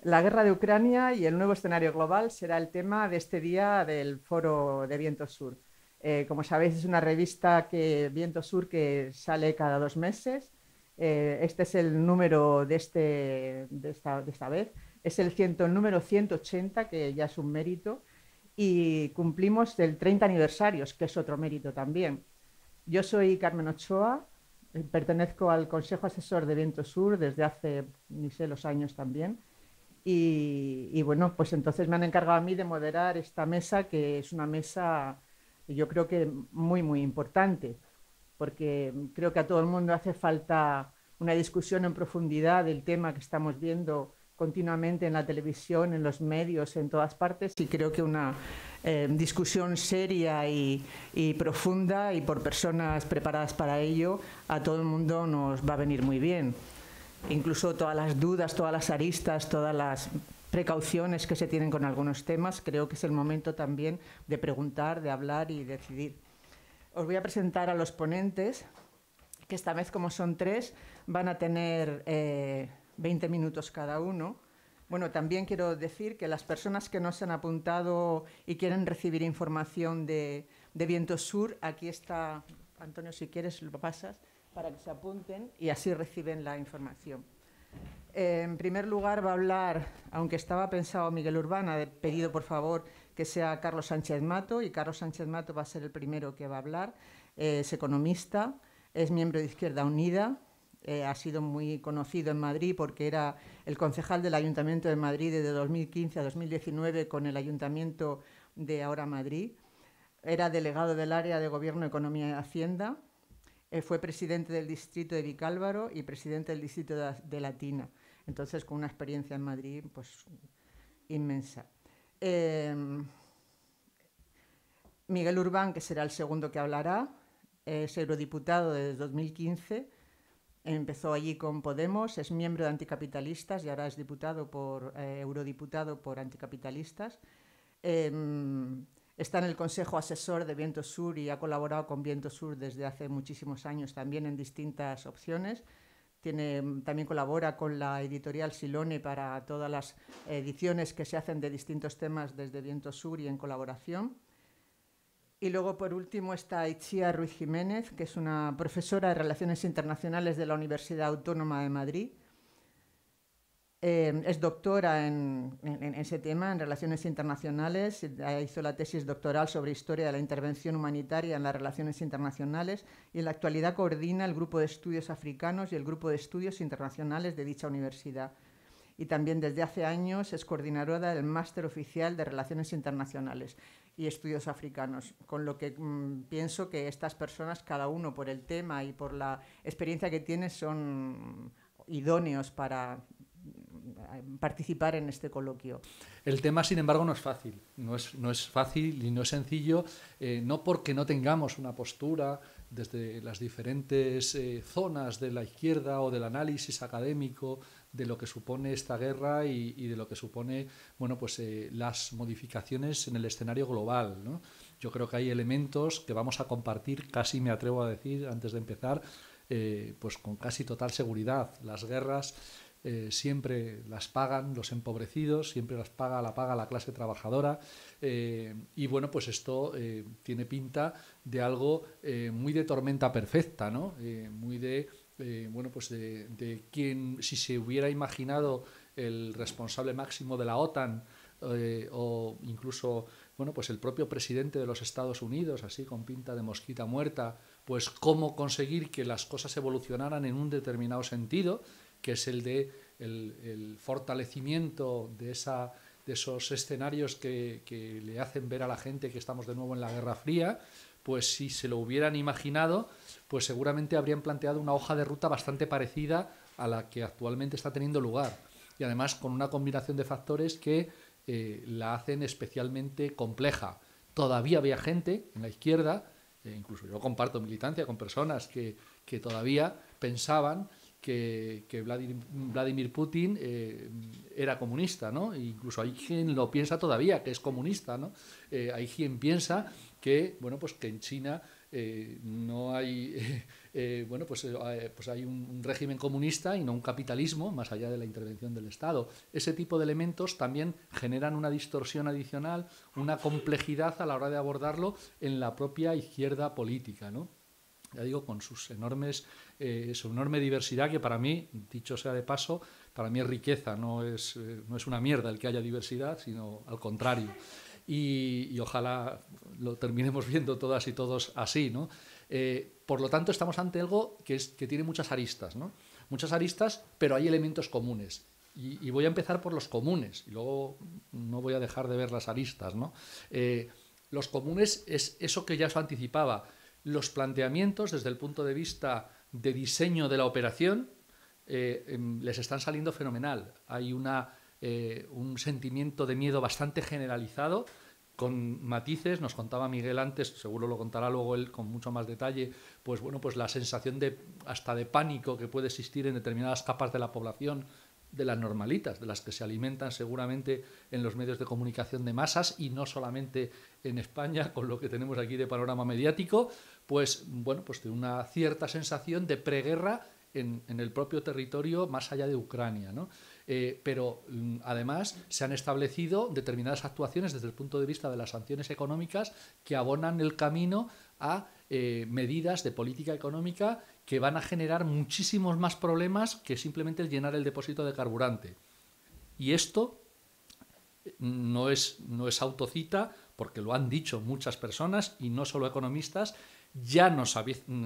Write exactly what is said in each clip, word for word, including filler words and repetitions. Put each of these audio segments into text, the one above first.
La guerra de Ucrania y el nuevo escenario global será el tema de este día del Foro de Viento Sur. Eh, como sabéis, es una revista que Viento Sur que sale cada dos meses. Eh, este es el número de, este, de, esta, de esta vez. Es el, ciento, el número ciento ochenta, que ya es un mérito. Y cumplimos el treinta aniversario, que es otro mérito también. Yo soy Carmen Ochoa, eh, pertenezco al Consejo Asesor de Viento Sur desde hace, ni sé, los años también. Y, y, bueno, pues entonces me han encargado a mí de moderar esta mesa, que es una mesa, yo creo que muy, muy importante, porque creo que a todo el mundo hace falta una discusión en profundidad del tema que estamos viendo continuamente en la televisión, en los medios, en todas partes, y creo que una eh, discusión seria y, y profunda y por personas preparadas para ello, a todo el mundo nos va a venir muy bien. Incluso todas las dudas, todas las aristas, todas las precauciones que se tienen con algunos temas, creo que es el momento también de preguntar, de hablar y decidir. Os voy a presentar a los ponentes, que esta vez, como son tres, van a tener eh, veinte minutos cada uno. Bueno, también quiero decir que las personas que no se han apuntado y quieren recibir información de, de Viento Sur, aquí está, Antonio, si quieres lo pasas, para que se apunten y así reciben la información. Eh, en primer lugar va a hablar, aunque estaba pensado Miguel Urbán, ha pedido por favor que sea Carlos Sánchez Mato, y Carlos Sánchez Mato va a ser el primero que va a hablar. Eh, es economista, es miembro de Izquierda Unida, eh, ha sido muy conocido en Madrid porque era el concejal del Ayuntamiento de Madrid desde dos mil quince a dos mil diecinueve con el Ayuntamiento de ahora Madrid. Era delegado del área de Gobierno, Economía y Hacienda. Eh, fue presidente del distrito de Vicálvaro y presidente del distrito de, de Latina. Entonces, con una experiencia en Madrid, pues, inmensa. Eh, Miguel Urbán, que será el segundo que hablará, es eurodiputado desde dos mil quince, empezó allí con Podemos, es miembro de Anticapitalistas y ahora es diputado por, eh, eurodiputado por Anticapitalistas. Eh, Está en el Consejo Asesor de Viento Sur y ha colaborado con Viento Sur desde hace muchísimos años también en distintas opciones. Tiene, también colabora con la editorial Silone para todas las ediciones que se hacen de distintos temas desde Viento Sur y en colaboración. Y luego, por último, está Itziar Ruiz Jiménez, que es una profesora de Relaciones Internacionales de la Universidad Autónoma de Madrid. Eh, es doctora en, en, en ese tema, en Relaciones Internacionales. Hizo la tesis doctoral sobre Historia de la Intervención Humanitaria en las Relaciones Internacionales y en la actualidad coordina el Grupo de Estudios Africanos y el Grupo de Estudios Internacionales de dicha universidad. Y también desde hace años es coordinadora del Máster Oficial de Relaciones Internacionales y Estudios Africanos, con lo que mmm, pienso que estas personas, cada uno por el tema y por la experiencia que tiene, son idóneos para participar en este coloquio. El tema, sin embargo, no es fácil, no es, no es fácil y no es sencillo, eh, no porque no tengamos una postura desde las diferentes eh, zonas de la izquierda o del análisis académico de lo que supone esta guerra y, y de lo que supone, bueno, pues eh, las modificaciones en el escenario global, ¿no? Yo creo que hay elementos que vamos a compartir, casi me atrevo a decir antes de empezar, eh, pues con casi total seguridad. Las guerras Eh, siempre las pagan los empobrecidos, siempre las paga la paga la clase trabajadora, eh, y bueno, pues esto eh, tiene pinta de algo eh, muy de tormenta perfecta, ¿no? Eh, muy de, eh, bueno, pues de, de quien, si se hubiera imaginado el responsable máximo de la OTAN eh, o incluso, bueno, pues el propio presidente de los Estados Unidos, así con pinta de mosquita muerta, pues cómo conseguir que las cosas evolucionaran en un determinado sentido, que es el de el, el fortalecimiento de, esa, de esos escenarios que, que le hacen ver a la gente que estamos de nuevo en la Guerra Fría, pues si se lo hubieran imaginado, pues seguramente habrían planteado una hoja de ruta bastante parecida a la que actualmente está teniendo lugar. Y además con una combinación de factores que eh, la hacen especialmente compleja. Todavía había gente en la izquierda, eh, incluso yo comparto militancia con personas que, que todavía pensaban Que, que Vladimir, Vladimir Putin eh, era comunista, ¿no? E incluso hay quien lo piensa todavía, que es comunista, ¿no? Eh, hay quien piensa que, bueno, pues que en China eh, no hay, eh, eh, bueno, pues, eh, pues hay un, un régimen comunista y no un capitalismo, más allá de la intervención del Estado. Ese tipo de elementos también generan una distorsión adicional, una complejidad a la hora de abordarlo en la propia izquierda política, ¿no? Ya digo, con sus enormes, eh, su enorme diversidad, que para mí, dicho sea de paso, para mí es riqueza, no es, eh, no es una mierda el que haya diversidad, sino al contrario. Y, y ojalá lo terminemos viendo todas y todos así, ¿no? Eh, por lo tanto, estamos ante algo que, es, que tiene muchas aristas, ¿no? Muchas aristas, pero hay elementos comunes. Y, y voy a empezar por los comunes, y luego no voy a dejar de ver las aristas, ¿no? Eh, los comunes es eso que ya os anticipaba. Los planteamientos desde el punto de vista de diseño de la operación eh, les están saliendo fenomenal. Hay una, eh, un sentimiento de miedo bastante generalizado, con matices. Nos contaba Miguel antes, seguro lo contará luego él con mucho más detalle, pues bueno, pues la sensación de hasta de pánico que puede existir en determinadas capas de la población, de las normalitas, de las que se alimentan seguramente en los medios de comunicación de masas, y no solamente en España, con lo que tenemos aquí de panorama mediático, pues bueno, pues de una cierta sensación de preguerra en, en el propio territorio más allá de Ucrania, ¿no? Eh, pero además se han establecido determinadas actuaciones desde el punto de vista de las sanciones económicas que abonan el camino a eh, medidas de política económica que van a generar muchísimos más problemas que simplemente el llenar el depósito de carburante. Y esto no es, no es autocita, porque lo han dicho muchas personas y no solo economistas. Ya nos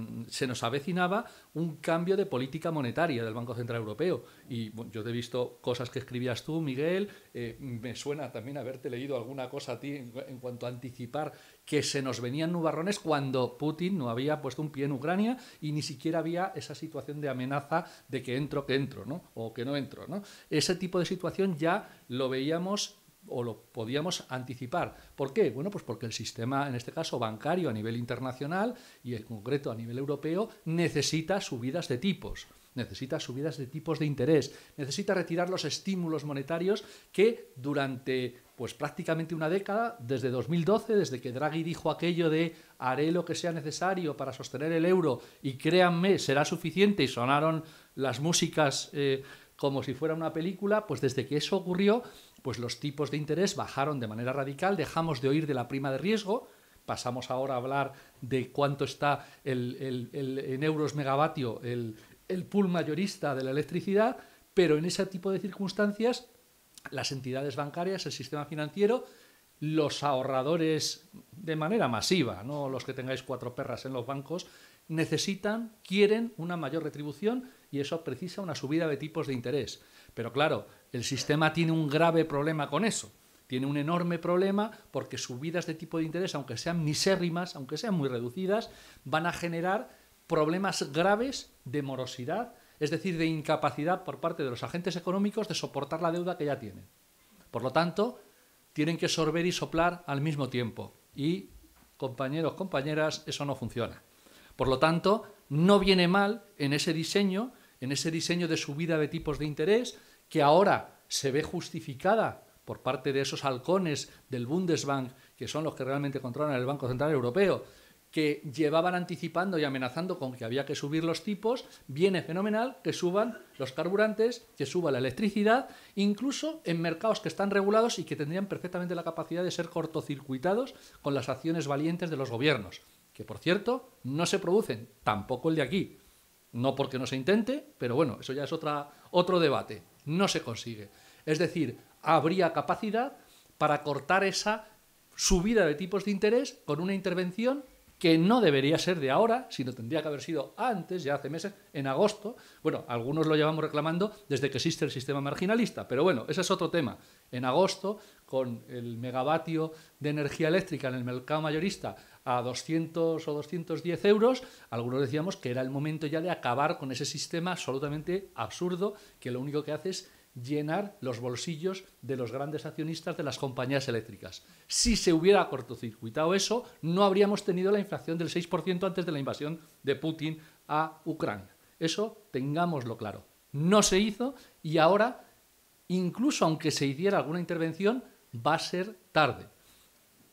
se nos avecinaba un cambio de política monetaria del Banco Central Europeo. Y bueno, yo te he visto cosas que escribías tú, Miguel, eh, me suena también haberte leído alguna cosa a ti en, en cuanto a anticipar que se nos venían nubarrones cuando Putin no había puesto un pie en Ucrania y ni siquiera había esa situación de amenaza de que entro, que entro, ¿no? O que no entro, ¿no? Ese tipo de situación ya lo veíamos o lo podíamos anticipar. ¿Por qué? Bueno, pues porque el sistema, en este caso bancario a nivel internacional y en concreto a nivel europeo, necesita subidas de tipos, necesita subidas de tipos de interés, necesita retirar los estímulos monetarios que durante pues prácticamente una década, desde dos mil doce, desde que Draghi dijo aquello de haré lo que sea necesario para sostener el euro y créanme, será suficiente, y sonaron las músicas eh, como si fuera una película, pues desde que eso ocurrió, pues los tipos de interés bajaron de manera radical, dejamos de oír de la prima de riesgo, pasamos ahora a hablar de cuánto está el, el, el, en euros megavatio el, el pool mayorista de la electricidad, pero en ese tipo de circunstancias las entidades bancarias, el sistema financiero, los ahorradores de manera masiva, no los que tengáis cuatro perras en los bancos, necesitan, quieren una mayor retribución y eso precisa una subida de tipos de interés. Pero claro, el sistema tiene un grave problema con eso. Tiene un enorme problema porque subidas de tipo de interés, aunque sean misérrimas, aunque sean muy reducidas, van a generar problemas graves de morosidad, es decir, de incapacidad por parte de los agentes económicos de soportar la deuda que ya tienen. Por lo tanto, tienen que sorber y soplar al mismo tiempo. Y, compañeros, compañeras, eso no funciona. Por lo tanto, no viene mal en ese diseño, en ese diseño de subida de tipos de interés, que ahora se ve justificada por parte de esos halcones del Bundesbank, que son los que realmente controlan el Banco Central Europeo, que llevaban anticipando y amenazando con que había que subir los tipos. Viene fenomenal que suban los carburantes, que suba la electricidad, incluso en mercados que están regulados y que tendrían perfectamente la capacidad de ser cortocircuitados con las acciones valientes de los gobiernos, que por cierto no se producen, tampoco el de aquí. No porque no se intente, pero bueno, eso ya es otra, otro debate. No se consigue. Es decir, habría capacidad para cortar esa subida de tipos de interés con una intervención que no debería ser de ahora, sino tendría que haber sido antes, ya hace meses, en agosto. Bueno, algunos lo llevamos reclamando desde que existe el sistema marginalista, pero bueno, ese es otro tema. En agosto, con el megavatio de energía eléctrica en el mercado mayorista a doscientos o doscientos diez euros, algunos decíamos que era el momento ya de acabar con ese sistema absolutamente absurdo que lo único que hace es llenar los bolsillos de los grandes accionistas de las compañías eléctricas. Si se hubiera cortocircuitado eso, no habríamos tenido la inflación del seis por ciento antes de la invasión de Putin a Ucrania. Eso tengámoslo claro. No se hizo y ahora, incluso aunque se hiciera alguna intervención, va a ser tarde.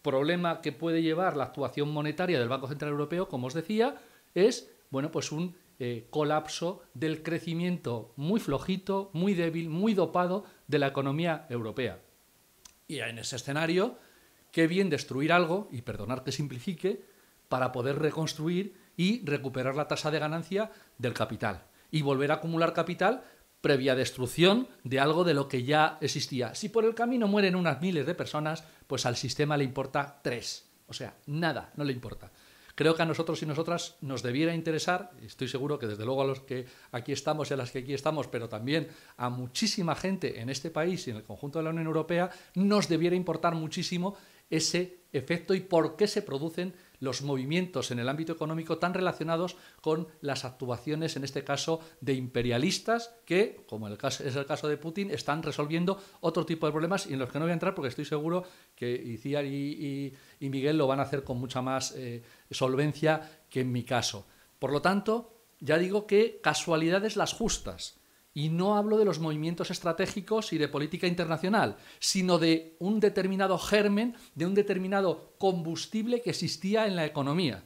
problema que puede llevar la actuación monetaria del Banco Central Europeo, como os decía, es bueno, pues un eh, colapso del crecimiento muy flojito, muy débil, muy dopado de la economía europea. Y en ese escenario, qué bien destruir algo, y perdonar que simplifique, para poder reconstruir y recuperar la tasa de ganancia del capital y volver a acumular capital previa destrucción de algo de lo que ya existía. Si por el camino mueren unas miles de personas, pues al sistema le importa tres. O sea, nada, no le importa. Creo que a nosotros y nosotras nos debiera interesar, y estoy seguro que desde luego a los que aquí estamos y a las que aquí estamos, pero también a muchísima gente en este país y en el conjunto de la Unión Europea, nos debiera importar muchísimo ese efecto y por qué se producen los movimientos en el ámbito económico tan relacionados con las actuaciones, en este caso, de imperialistas que, como el caso, es el caso de Putin, están resolviendo otro tipo de problemas y en los que no voy a entrar porque estoy seguro que Iciar y, y, y Miguel lo van a hacer con mucha más eh, solvencia que en mi caso. Por lo tanto, ya digo que casualidades las justas. Y no hablo de los movimientos estratégicos y de política internacional, sino de un determinado germen, de un determinado combustible que existía en la economía.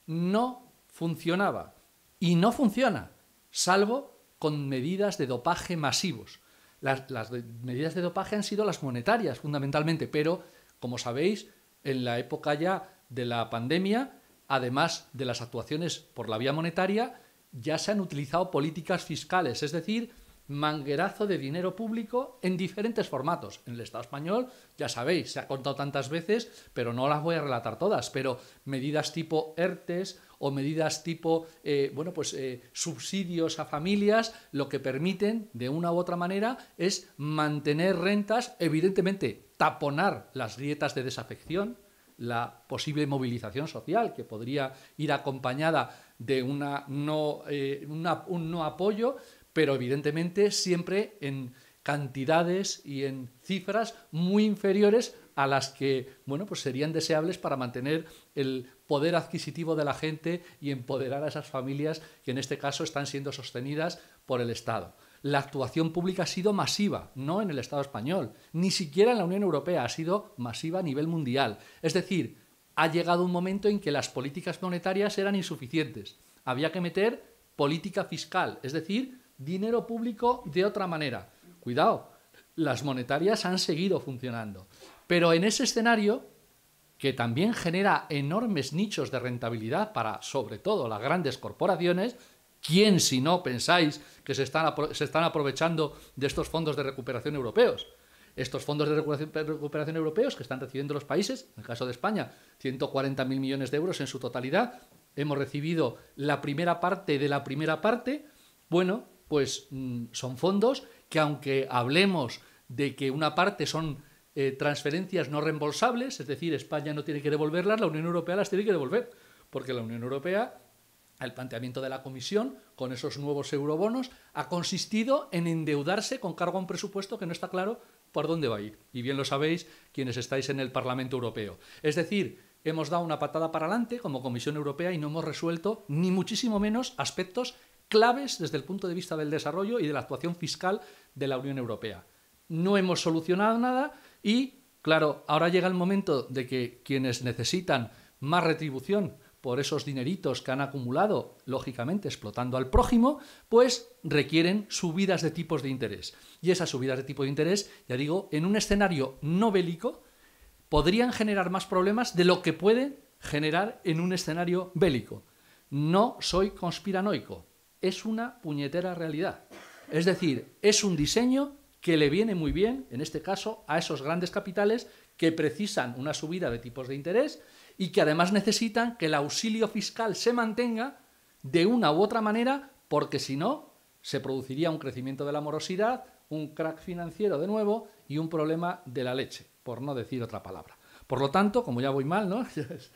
No funcionaba y no funciona, salvo con medidas de dopaje masivos. Las, las de, medidas de dopaje han sido las monetarias, fundamentalmente, pero, como sabéis, en la época ya de la pandemia, además de las actuaciones por la vía monetaria, ya se han utilizado políticas fiscales, es decir, manguerazo de dinero público en diferentes formatos. En el Estado español, ya sabéis, se ha contado tantas veces, pero no las voy a relatar todas, pero medidas tipo ERTES o medidas tipo eh, bueno, pues, eh, subsidios a familias, lo que permiten, de una u otra manera, es mantener rentas, evidentemente taponar las grietas de desafección, la posible movilización social que podría ir acompañada de una no, eh, una, un no apoyo, pero evidentemente siempre en cantidades y en cifras muy inferiores a las que bueno, pues serían deseables para mantener el poder adquisitivo de la gente y empoderar a esas familias que en este caso están siendo sostenidas por el Estado. La actuación pública ha sido masiva, no en el Estado español, ni siquiera en la Unión Europea, ha sido masiva a nivel mundial. Es decir, ha llegado un momento en que las políticas monetarias eran insuficientes. Había que meter política fiscal, es decir, dinero público de otra manera. Cuidado, las monetarias han seguido funcionando. Pero en ese escenario, que también genera enormes nichos de rentabilidad para, sobre todo, las grandes corporaciones, ¿quién, si no, pensáis que se están, se están aprovechando de estos fondos de recuperación europeos? Estos fondos de recuperación, recuperación europeos que están recibiendo los países, en el caso de España, ciento cuarenta mil millones de euros en su totalidad, hemos recibido la primera parte de la primera parte, bueno, pues mmm, son fondos que, aunque hablemos de que una parte son eh, transferencias no reembolsables, es decir, España no tiene que devolverlas, la Unión Europea las tiene que devolver, porque la Unión Europea, el planteamiento de la Comisión con esos nuevos eurobonos ha consistido en endeudarse con cargo a un presupuesto que no está claro por dónde va a ir. Y bien lo sabéis quienes estáis en el Parlamento Europeo. Es decir, hemos dado una patada para adelante como Comisión Europea y no hemos resuelto ni muchísimo menos aspectos claves desde el punto de vista del desarrollo y de la actuación fiscal de la Unión Europea. No hemos solucionado nada y, claro, ahora llega el momento de que quienes necesitan más retribución por esos dineritos que han acumulado, lógicamente explotando al prójimo, pues requieren subidas de tipos de interés. Y esas subidas de tipo de interés, ya digo, en un escenario no bélico, podrían generar más problemas de lo que pueden generar en un escenario bélico. No soy conspiranoico, es una puñetera realidad. Es decir, es un diseño que le viene muy bien, en este caso, a esos grandes capitales que precisan una subida de tipos de interés y que además necesitan que el auxilio fiscal se mantenga de una u otra manera, porque si no, se produciría un crecimiento de la morosidad, un crack financiero de nuevo y un problema de la leche, por no decir otra palabra. Por lo tanto, como ya voy mal, ¿no?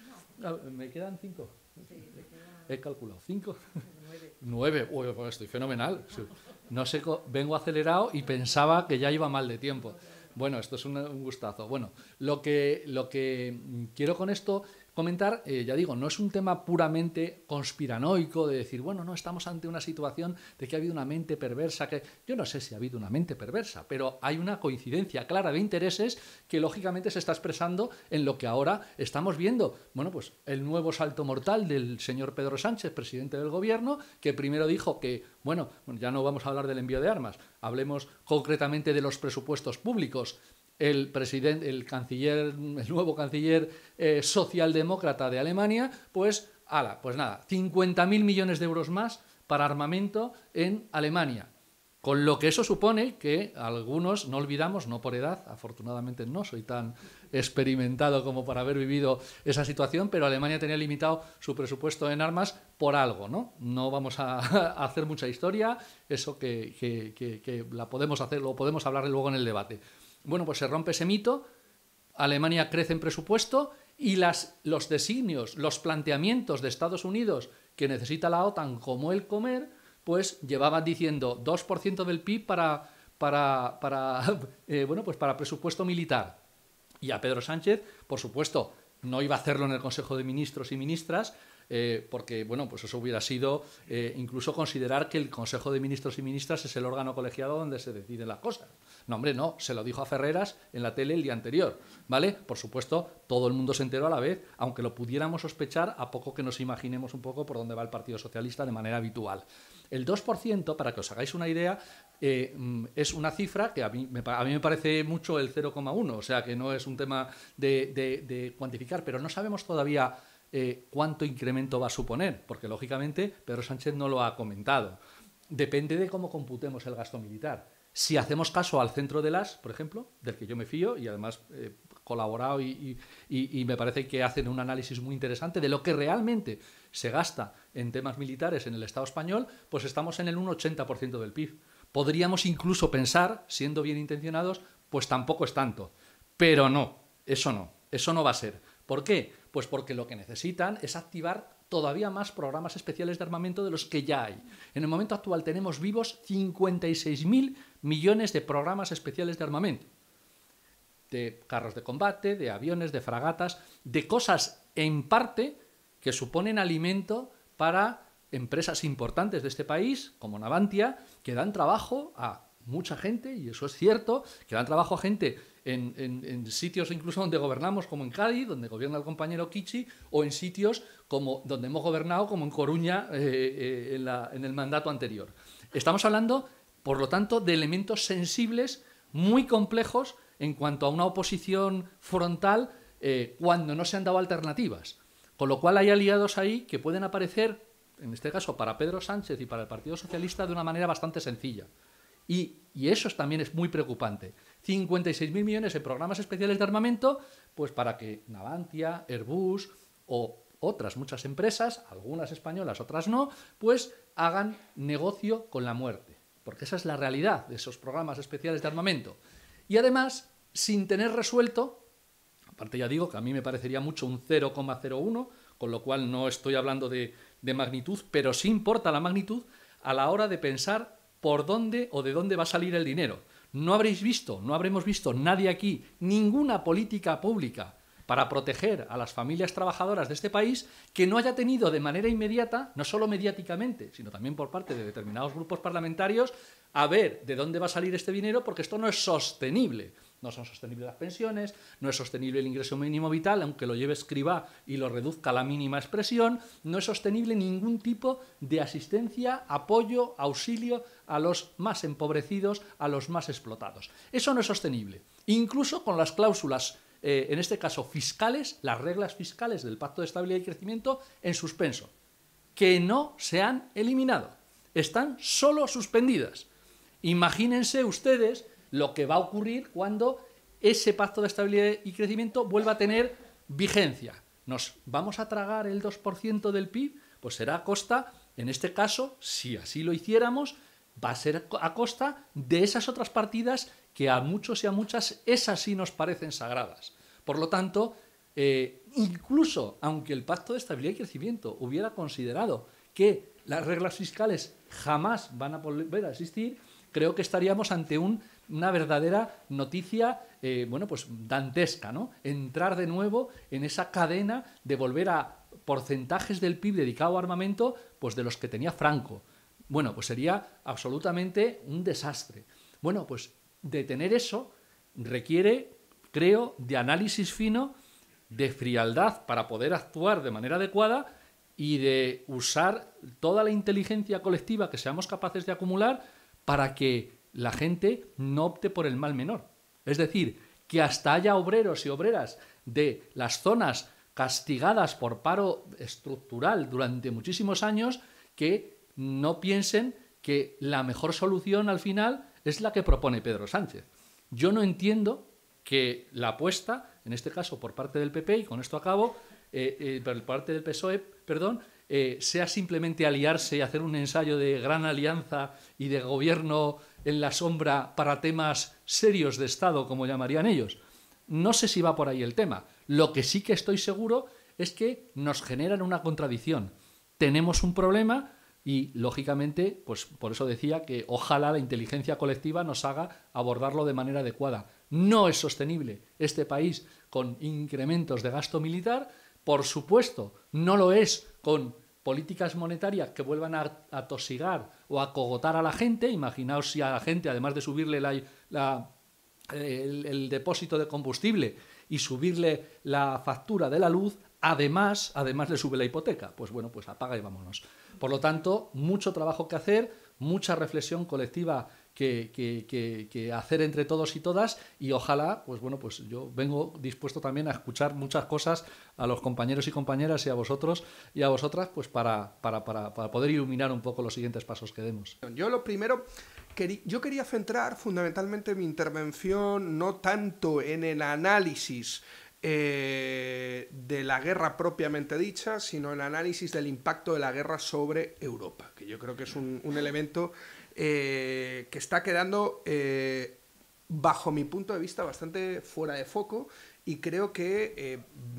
¿Me quedan cinco? He calculado, ¿cinco? Nueve. Uy, pues estoy fenomenal. No sé, vengo acelerado y pensaba que ya iba mal de tiempo. Bueno, esto es un, un gustazo. Bueno, lo que, lo que quiero con esto comentar, eh, ya digo, no es un tema puramente conspiranoico de decir, bueno, no, estamos ante una situación de que ha habido una mente perversa, que yo no sé si ha habido una mente perversa, pero hay una coincidencia clara de intereses que lógicamente se está expresando en lo que ahora estamos viendo. Bueno, pues el nuevo salto mortal del señor Pedro Sánchez, presidente del gobierno, que primero dijo que, bueno, ya no vamos a hablar del envío de armas, hablemos concretamente de los presupuestos públicos. El presidente, el canciller, el nuevo canciller eh, socialdemócrata de Alemania, pues, ala, pues nada, cincuenta mil millones de euros más para armamento en Alemania. Con lo que eso supone que algunos, no olvidamos, no por edad, afortunadamente no soy tan experimentado como para haber vivido esa situación, pero Alemania tenía limitado su presupuesto en armas por algo, ¿no? No vamos a, a hacer mucha historia, eso que, que, que, que la podemos hacer, lo podemos hablar luego en el debate. Bueno, pues se rompe ese mito, Alemania crece en presupuesto y las, los designios, los planteamientos de Estados Unidos que necesita la OTAN como el comer, pues llevaban diciendo dos por ciento del P I B para, para, para, eh, bueno, pues para presupuesto militar. Y a Pedro Sánchez, por supuesto, no iba a hacerlo en el Consejo de Ministros y Ministras, Eh, porque, bueno, pues eso hubiera sido eh, incluso considerar que el Consejo de Ministros y Ministras es el órgano colegiado donde se deciden las cosas. No, hombre, no, se lo dijo a Ferreras en la tele el día anterior, ¿vale? Por supuesto, todo el mundo se enteró a la vez, aunque lo pudiéramos sospechar a poco que nos imaginemos un poco por dónde va el Partido Socialista de manera habitual. El dos por ciento, para que os hagáis una idea, eh, es una cifra que a mí, me, a mí me parece mucho el cero coma uno, o sea que no es un tema de, de, de cuantificar, pero no sabemos todavía Eh, cuánto incremento va a suponer, porque lógicamente Pedro Sánchez no lo ha comentado. Depende de cómo computemos el gasto militar. Si hacemos caso al Centro de las, por ejemplo, del que yo me fío y además he eh, colaborado y, y, y me parece que hacen un análisis muy interesante de lo que realmente se gasta en temas militares en el Estado español, pues estamos en el un ochenta por ciento del P I B. Podríamos incluso pensar, siendo bien intencionados, pues tampoco es tanto. Pero no, eso no, eso no va a ser. ¿Por qué? Pues porque lo que necesitan es activar todavía más programas especiales de armamento de los que ya hay. En el momento actual tenemos vivos cincuenta y seis mil millones de programas especiales de armamento. De carros de combate, de aviones, de fragatas, de cosas en parte que suponen alimento para empresas importantes de este país, como Navantia, que dan trabajo a mucha gente, y eso es cierto, que dan trabajo a gente en, en, en sitios incluso donde gobernamos, como en Cádiz, donde gobierna el compañero Kichi, o en sitios como donde hemos gobernado, como en Coruña, eh, eh, en, la, en el mandato anterior. Estamos hablando, por lo tanto, de elementos sensibles muy complejos en cuanto a una oposición frontal eh, cuando no se han dado alternativas. Con lo cual hay aliados ahí que pueden aparecer, en este caso para Pedro Sánchez y para el Partido Socialista, de una manera bastante sencilla. Y, y eso también es muy preocupante. cincuenta y seis mil millones en programas especiales de armamento, pues para que Navantia, Airbus o otras muchas empresas, algunas españolas, otras no, pues hagan negocio con la muerte. Porque esa es la realidad de esos programas especiales de armamento. Y además, sin tener resuelto, aparte ya digo que a mí me parecería mucho un cero coma cero uno, con lo cual no estoy hablando de, de magnitud, pero sí importa la magnitud a la hora de pensar por dónde o de dónde va a salir el dinero. No habréis visto, no habremos visto nadie aquí, ninguna política pública para proteger a las familias trabajadoras de este país que no haya tenido de manera inmediata, no solo mediáticamente, sino también por parte de determinados grupos parlamentarios, a ver de dónde va a salir este dinero, porque esto no es sostenible. No son sostenibles las pensiones, no es sostenible el ingreso mínimo vital, aunque lo lleve Escrivá y lo reduzca a la mínima expresión, no es sostenible ningún tipo de asistencia, apoyo, auxilio a los más empobrecidos, a los más explotados. Eso no es sostenible. Incluso con las cláusulas, eh, en este caso fiscales, las reglas fiscales del Pacto de Estabilidad y Crecimiento en suspenso, que no se han eliminado, están solo suspendidas. Imagínense ustedes lo que va a ocurrir cuando ese Pacto de Estabilidad y Crecimiento vuelva a tener vigencia. ¿Nos vamos a tragar el dos por ciento del P I B? Pues será a costa, en este caso, si así lo hiciéramos, va a ser a costa de esas otras partidas que a muchos y a muchas esas sí nos parecen sagradas. Por lo tanto, eh, incluso aunque el Pacto de Estabilidad y Crecimiento hubiera considerado que las reglas fiscales jamás van a volver a existir, creo que estaríamos ante un una verdadera noticia, eh, bueno, pues dantesca, ¿no? Entrar de nuevo en esa cadena de volver a porcentajes del P I B dedicado a armamento, pues de los que tenía Franco. Bueno, pues sería absolutamente un desastre. Bueno, pues detener eso requiere, creo, de análisis fino, de frialdad para poder actuar de manera adecuada y de usar toda la inteligencia colectiva que seamos capaces de acumular para que la gente no opte por el mal menor. Es decir, que hasta haya obreros y obreras de las zonas castigadas por paro estructural durante muchísimos años que no piensen que la mejor solución al final es la que propone Pedro Sánchez. Yo no entiendo que la apuesta, en este caso por parte del P P, y con esto acabo, eh, eh, por parte del P S O E, perdón, eh, sea simplemente aliarse y hacer un ensayo de gran alianza y de gobierno en la sombra para temas serios de Estado, como llamarían ellos. No sé si va por ahí el tema. Lo que sí que estoy seguro es que nos generan una contradicción. Tenemos un problema y, lógicamente, pues por eso decía que ojalá la inteligencia colectiva nos haga abordarlo de manera adecuada. No es sostenible este país con incrementos de gasto militar. Por supuesto, no lo es con políticas monetarias que vuelvan a atosigar o a cogotar a la gente. Imaginaos si a la gente, además de subirle la, la, el, el depósito de combustible y subirle la factura de la luz, además, además le sube la hipoteca. Pues bueno, pues apaga y vámonos. Por lo tanto, mucho trabajo que hacer, mucha reflexión colectiva que, que, que, que hacer entre todos y todas, y ojalá, pues bueno, pues yo vengo dispuesto también a escuchar muchas cosas a los compañeros y compañeras y a vosotros y a vosotras, pues para, para, para, para poder iluminar un poco los siguientes pasos que demos. Yo lo primero, yo quería centrar fundamentalmente mi intervención no tanto en el análisis Eh, de la guerra propiamente dicha, sino el análisis del impacto de la guerra sobre Europa, que yo creo que es un, un elemento eh, que está quedando, eh, bajo mi punto de vista, bastante fuera de foco, y creo que eh,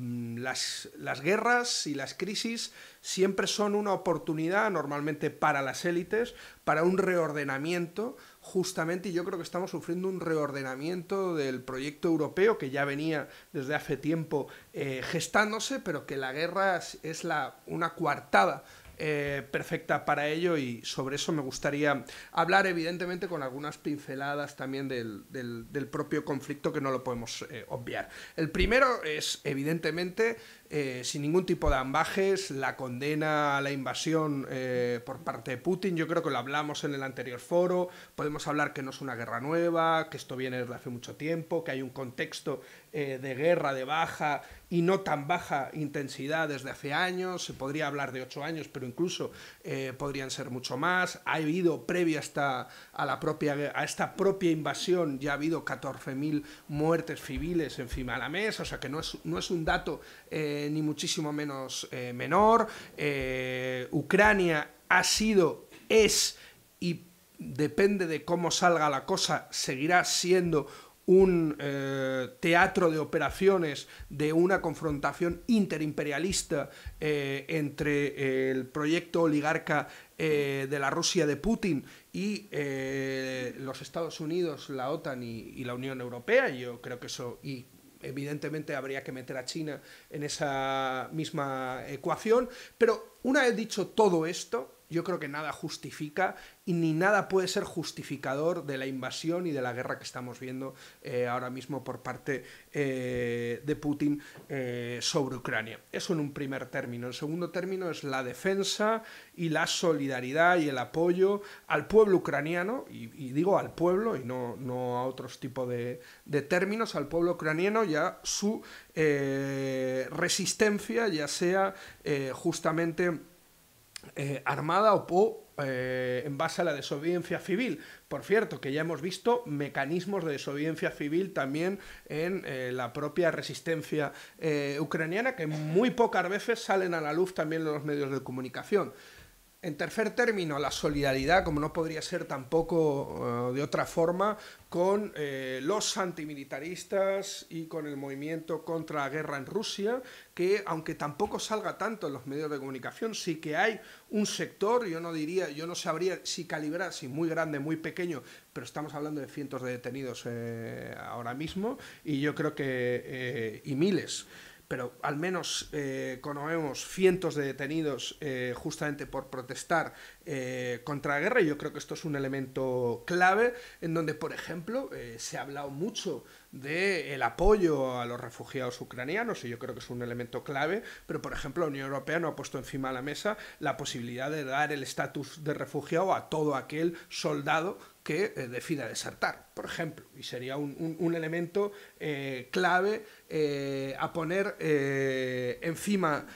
las, las guerras y las crisis siempre son una oportunidad, normalmente para las élites, para un reordenamiento, justamente, y yo creo que estamos sufriendo un reordenamiento del proyecto europeo que ya venía desde hace tiempo eh, gestándose, pero que la guerra es la, una coartada Eh, perfecta para ello, y sobre eso me gustaría hablar, evidentemente con algunas pinceladas también del, del, del propio conflicto, que no lo podemos eh, obviar. El primero es, evidentemente, eh, sin ningún tipo de ambajes, la condena a la invasión eh, por parte de Putin. Yo creo que lo hablamos en el anterior foro. Podemos hablar que no es una guerra nueva, que esto viene desde hace mucho tiempo, que hay un contexto eh, de guerra de baja y no tan baja intensidad desde hace años. Se podría hablar de ocho años, pero incluso eh, podrían ser mucho más. Ha habido, previa hasta a, la propia, a esta propia invasión, ya ha habido catorce mil muertes civiles encima de la mesa, o sea que no es, no es un dato eh, ni muchísimo menos eh, menor. Eh, Ucrania ha sido, es y depende de cómo salga la cosa, seguirá siendo un eh, teatro de operaciones de una confrontación interimperialista eh, entre el proyecto oligarca eh, de la Rusia de Putin y eh, los Estados Unidos, la OTAN y, y la Unión Europea. Yo creo que eso, y evidentemente habría que meter a China en esa misma ecuación, pero una vez dicho todo esto, yo creo que nada justifica y ni nada puede ser justificador de la invasión y de la guerra que estamos viendo eh, ahora mismo por parte eh, de Putin eh, sobre Ucrania. Eso en un primer término. El segundo término es la defensa y la solidaridad y el apoyo al pueblo ucraniano, y, y digo al pueblo y no, no a otros tipos de, de términos, al pueblo ucraniano y a su eh, resistencia, ya sea eh, justamente Eh, armada o, o eh, en base a la desobediencia civil. Por cierto, que ya hemos visto mecanismos de desobediencia civil también en eh, la propia resistencia eh, ucraniana, que muy pocas veces salen a la luz también en los medios de comunicación. En tercer término, la solidaridad, como no podría ser tampoco uh, de otra forma, con eh, los antimilitaristas y con el movimiento contra la guerra en Rusia, que aunque tampoco salga tanto en los medios de comunicación, sí que hay un sector, yo no diría, yo no sabría si calibrar, si muy grande, muy pequeño, pero estamos hablando de cientos de detenidos eh, ahora mismo, y yo creo que, eh, y miles, pero al menos eh, conocemos cientos de detenidos eh, justamente por protestar eh, contra la guerra, y yo creo que esto es un elemento clave en donde, por ejemplo, eh, se ha hablado mucho del apoyo a los refugiados ucranianos, y yo creo que es un elemento clave, pero, por ejemplo, la Unión Europea no ha puesto encima de la mesa la posibilidad de dar el estatus de refugiado a todo aquel soldado que eh, decida desertar, por ejemplo, y sería un, un, un elemento eh, clave eh, a poner eh, encima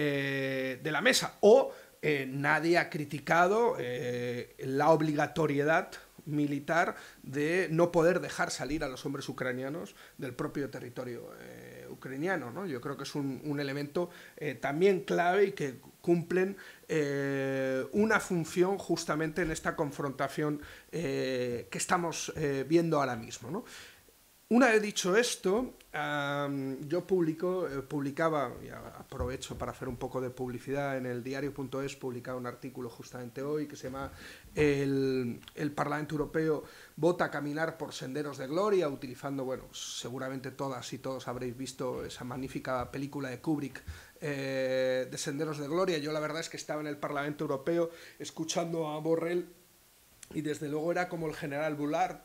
eh, de la mesa. O eh, nadie ha criticado eh, la obligatoriedad militar de no poder dejar salir a los hombres ucranianos del propio territorio eh, ucraniano, ¿no? Yo creo que es un, un elemento eh, también clave y que cumplen eh, una función justamente en esta confrontación eh, que estamos eh, viendo ahora mismo, ¿no? Una vez dicho esto, um, yo publico, eh, publicaba, y aprovecho para hacer un poco de publicidad, en el diario punto es, publicaba un artículo justamente hoy que se llama el, el Parlamento Europeo vota a caminar por senderos de gloria, utilizando, bueno, seguramente todas y todos habréis visto esa magnífica película de Kubrick, eh, de Senderos de Gloria. Yo la verdad es que estaba en el Parlamento Europeo escuchando a Borrell y desde luego era como el general Bullard,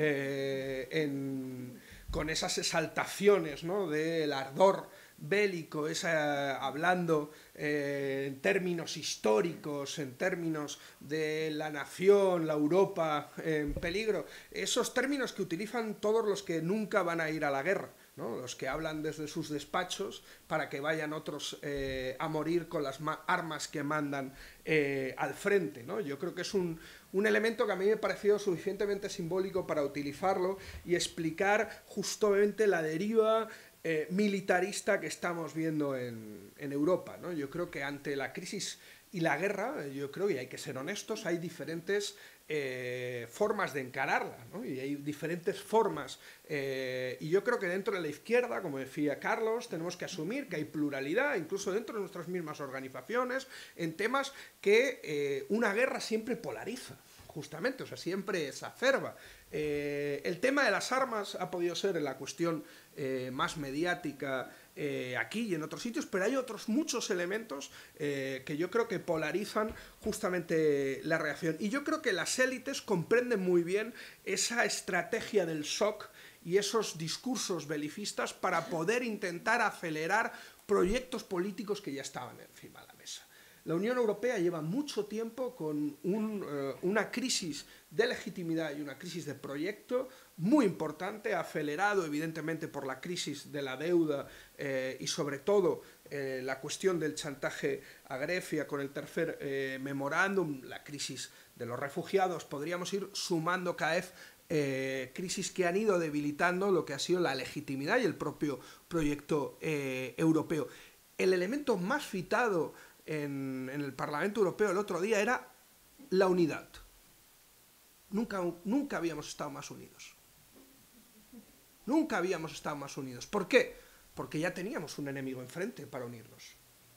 Eh, en, con esas exaltaciones, ¿no?, del ardor bélico, esa, hablando eh, en términos históricos, en términos de la nación, la Europa en peligro, esos términos que utilizan todos los que nunca van a ir a la guerra, ¿no?, los que hablan desde sus despachos para que vayan otros eh, a morir con las armas que mandan eh, al frente, ¿no? Yo creo que es un, un elemento que a mí me pareció suficientemente simbólico para utilizarlo y explicar justamente la deriva eh, militarista que estamos viendo en, en Europa, ¿no? Yo creo que ante la crisis y la guerra, yo creo, y hay que ser honestos, hay diferentes eh, formas de encararla, ¿no? Y hay diferentes formas, eh, y yo creo que dentro de la izquierda, como decía Carlos, tenemos que asumir que hay pluralidad, incluso dentro de nuestras mismas organizaciones, en temas que eh, una guerra siempre polariza, justamente, o sea, siempre exacerba. Eh, el tema de las armas ha podido ser la cuestión eh, más mediática eh, aquí y en otros sitios, pero hay otros muchos elementos eh, que yo creo que polarizan justamente la reacción. Y yo creo que las élites comprenden muy bien esa estrategia del shock y esos discursos belicistas para poder intentar acelerar proyectos políticos que ya estaban encima de la mesa. La Unión Europea lleva mucho tiempo con un, uh, una crisis de legitimidad y una crisis de proyecto muy importante, acelerado evidentemente por la crisis de la deuda eh, y sobre todo eh, la cuestión del chantaje a Grecia con el tercer eh, memorándum, la crisis de los refugiados. Podríamos ir sumando cada vez eh, crisis que han ido debilitando lo que ha sido la legitimidad y el propio proyecto eh, europeo. El elemento más citado En, en el Parlamento Europeo el otro día era la unidad. Nunca, nunca habíamos estado más unidos. Nunca habíamos estado más unidos. ¿Por qué? Porque ya teníamos un enemigo enfrente para unirnos.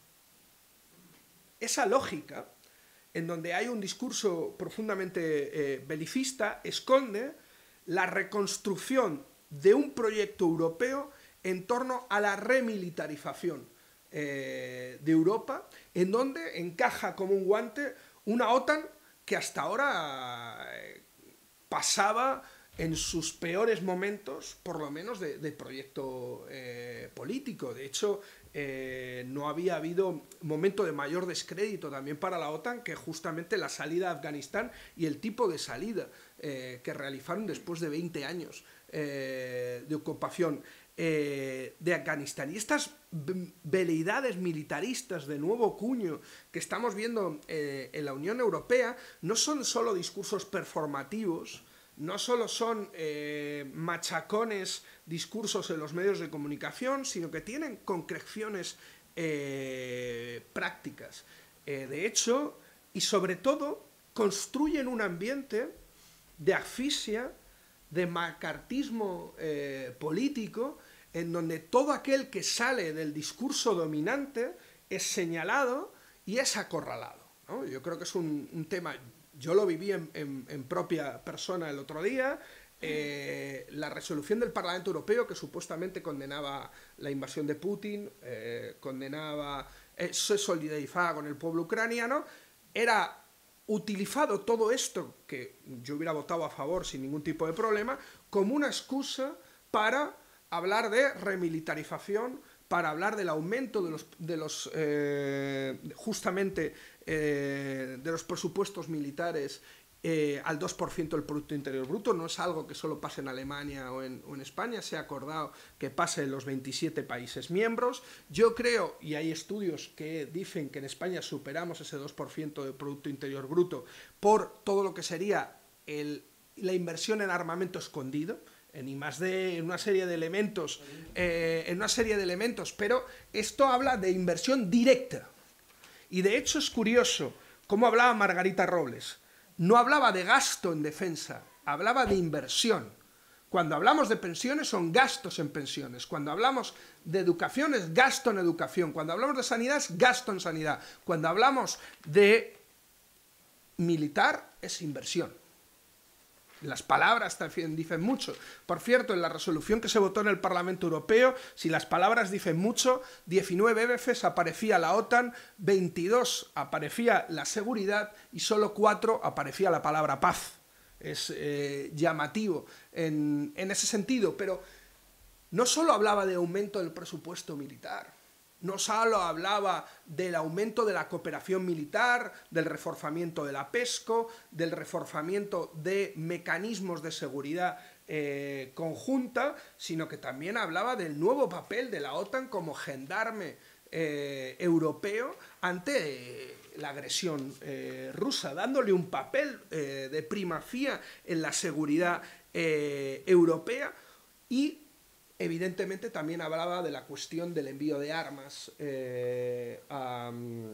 Esa lógica, en donde hay un discurso profundamente eh, belicista, esconde la reconstrucción de un proyecto europeo en torno a la remilitarización Eh, de Europa, en donde encaja como un guante una OTAN que hasta ahora eh, pasaba en sus peores momentos, por lo menos de, de proyecto eh, político. De hecho, eh, no había habido momento de mayor descrédito también para la OTAN que justamente la salida a Afganistán y el tipo de salida eh, que realizaron después de veinte años eh, de ocupación Eh, de Afganistán. Y estas veleidades militaristas de nuevo cuño que estamos viendo eh, en la Unión Europea no son solo discursos performativos, no solo son eh, machacones discursos en los medios de comunicación, sino que tienen concreciones eh, prácticas. Eh, de hecho, y sobre todo construyen un ambiente de asfixia, de macartismo eh, político, en donde todo aquel que sale del discurso dominante es señalado y es acorralado, ¿no? Yo creo que es un, un tema, yo lo viví en, en, en propia persona el otro día. Eh, la resolución del Parlamento Europeo que supuestamente condenaba la invasión de Putin, eh, condenaba, eh, se solidarizaba con el pueblo ucraniano, era utilizado todo esto, que yo hubiera votado a favor sin ningún tipo de problema, como una excusa para hablar de remilitarización, para hablar del aumento de los, de los eh, justamente eh, de los presupuestos militares Eh, al dos por ciento del Producto Interior Bruto. No es algo que solo pase en Alemania o en, o en España, se ha acordado que pase en los veintisiete países miembros. Yo creo, y hay estudios que dicen que en España superamos ese dos por ciento del Producto Interior Bruto por todo lo que sería el, la inversión en armamento escondido, en I más D, en una serie de elementos, eh, en una serie de elementos, pero esto habla de inversión directa. Y de hecho es curioso cómo hablaba Margarita Robles. No hablaba de gasto en defensa, hablaba de inversión. Cuando hablamos de pensiones son gastos en pensiones. Cuando hablamos de educación es gasto en educación. Cuando hablamos de sanidad es gasto en sanidad. Cuando hablamos de militar es inversión. Las palabras también dicen mucho. Por cierto, en la resolución que se votó en el Parlamento Europeo, si las palabras dicen mucho, diecinueve veces aparecía la OTAN, veintidós aparecía la seguridad y solo cuatro aparecía la palabra paz. Es eh, llamativo en, en ese sentido, pero no solo hablaba de aumento del presupuesto militar, no solo hablaba del aumento de la cooperación militar, del reforzamiento de la PESCO, del reforzamiento de mecanismos de seguridad eh, conjunta, sino que también hablaba del nuevo papel de la OTAN como gendarme eh, europeo ante eh, la agresión eh, rusa, dándole un papel eh, de primacía en la seguridad eh, europea. Y evidentemente también hablaba de la cuestión del envío de armas eh, a,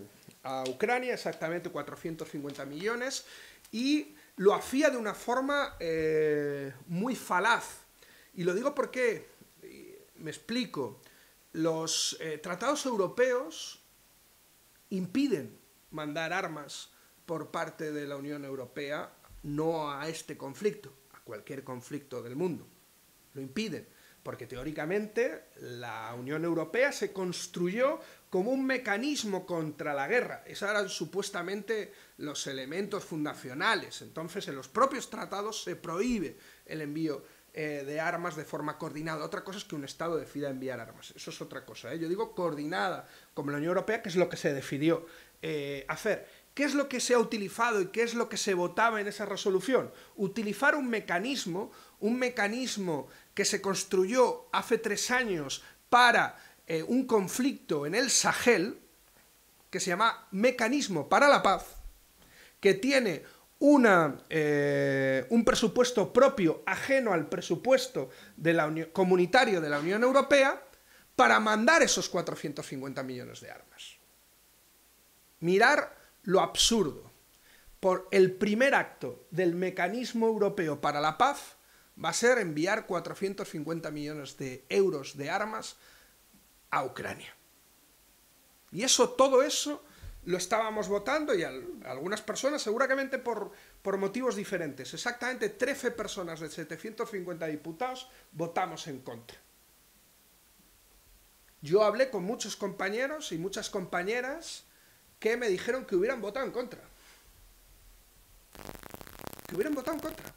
a Ucrania, exactamente cuatrocientos cincuenta millones, y lo hacía de una forma eh, muy falaz. Y lo digo porque, me explico, los eh, tratados europeos impiden mandar armas por parte de la Unión Europea, no a este conflicto, a cualquier conflicto del mundo. Lo impiden. Porque teóricamente la Unión Europea se construyó como un mecanismo contra la guerra. Esos eran supuestamente los elementos fundacionales. Entonces, en los propios tratados se prohíbe el envío eh, de armas de forma coordinada. Otra cosa es que un Estado decida enviar armas. Eso es otra cosa, ¿eh? Yo digo coordinada, como la Unión Europea, que es lo que se decidió eh, hacer. ¿Qué es lo que se ha utilizado y qué es lo que se votaba en esa resolución? Utilizar un mecanismo, un mecanismo que se construyó hace tres años para eh, un conflicto en el Sahel, que se llama Mecanismo para la Paz, que tiene una, eh, un presupuesto propio ajeno al presupuesto de la Unión, comunitario de la Unión Europea, para mandar esos cuatrocientos cincuenta millones de armas. Mirar lo absurdo. Por el primer acto del Mecanismo Europeo para la Paz va a ser enviar cuatrocientos cincuenta millones de euros de armas a Ucrania. Y eso, todo eso, lo estábamos votando y al, algunas personas, seguramente por, por motivos diferentes. Exactamente trece personas de setecientos cincuenta diputados votamos en contra. Yo hablé con muchos compañeros y muchas compañeras que me dijeron que hubieran votado en contra. Que hubieran votado en contra.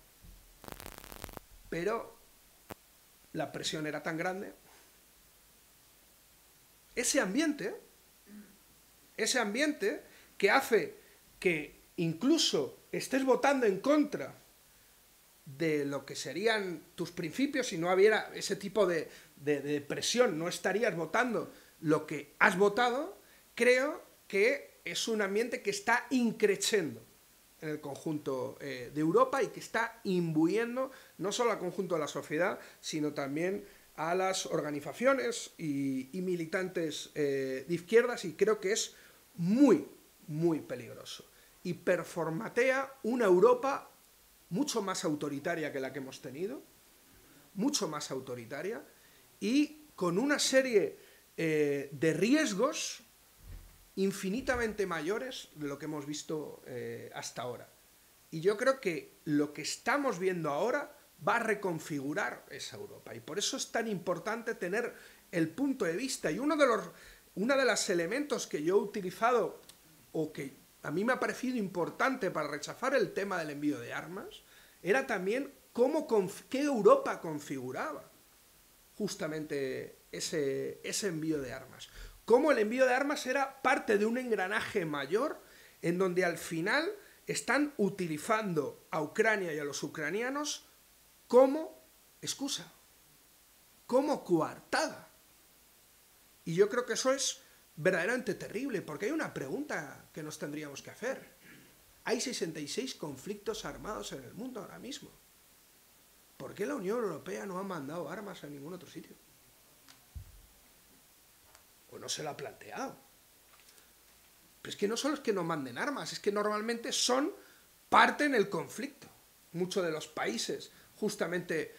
Pero la presión era tan grande. Ese ambiente, ese ambiente que hace que incluso estés votando en contra de lo que serían tus principios, si no hubiera ese tipo de, de, de presión, no estarías votando lo que has votado, creo que es un ambiente que está increciendo en el conjunto eh, de Europa y que está imbuyendo no solo al conjunto de la sociedad, sino también a las organizaciones y, y militantes eh, de izquierdas, y creo que es muy, muy peligroso. y performatea una Europa mucho más autoritaria que la que hemos tenido, mucho más autoritaria, y con una serie eh, de riesgos infinitamente mayores de lo que hemos visto eh, hasta ahora. Y yo creo que lo que estamos viendo ahora va a reconfigurar esa Europa. Y por eso es tan importante tener el punto de vista. Y uno de los, uno de los elementos que yo he utilizado, o que a mí me ha parecido importante para rechazar el tema del envío de armas, era también cómo, qué Europa configuraba justamente ese, ese envío de armas. Cómo el envío de armas era parte de un engranaje mayor en donde al final están utilizando a Ucrania y a los ucranianos como excusa, como coartada. Y yo creo que eso es verdaderamente terrible, porque hay una pregunta que nos tendríamos que hacer. Hay sesenta y seis conflictos armados en el mundo ahora mismo. ¿Por qué la Unión Europea no ha mandado armas a ningún otro sitio? O no se lo ha planteado. Pero es que no solo es que no manden armas, es que normalmente son parte en el conflicto. Muchos de los países, justamente,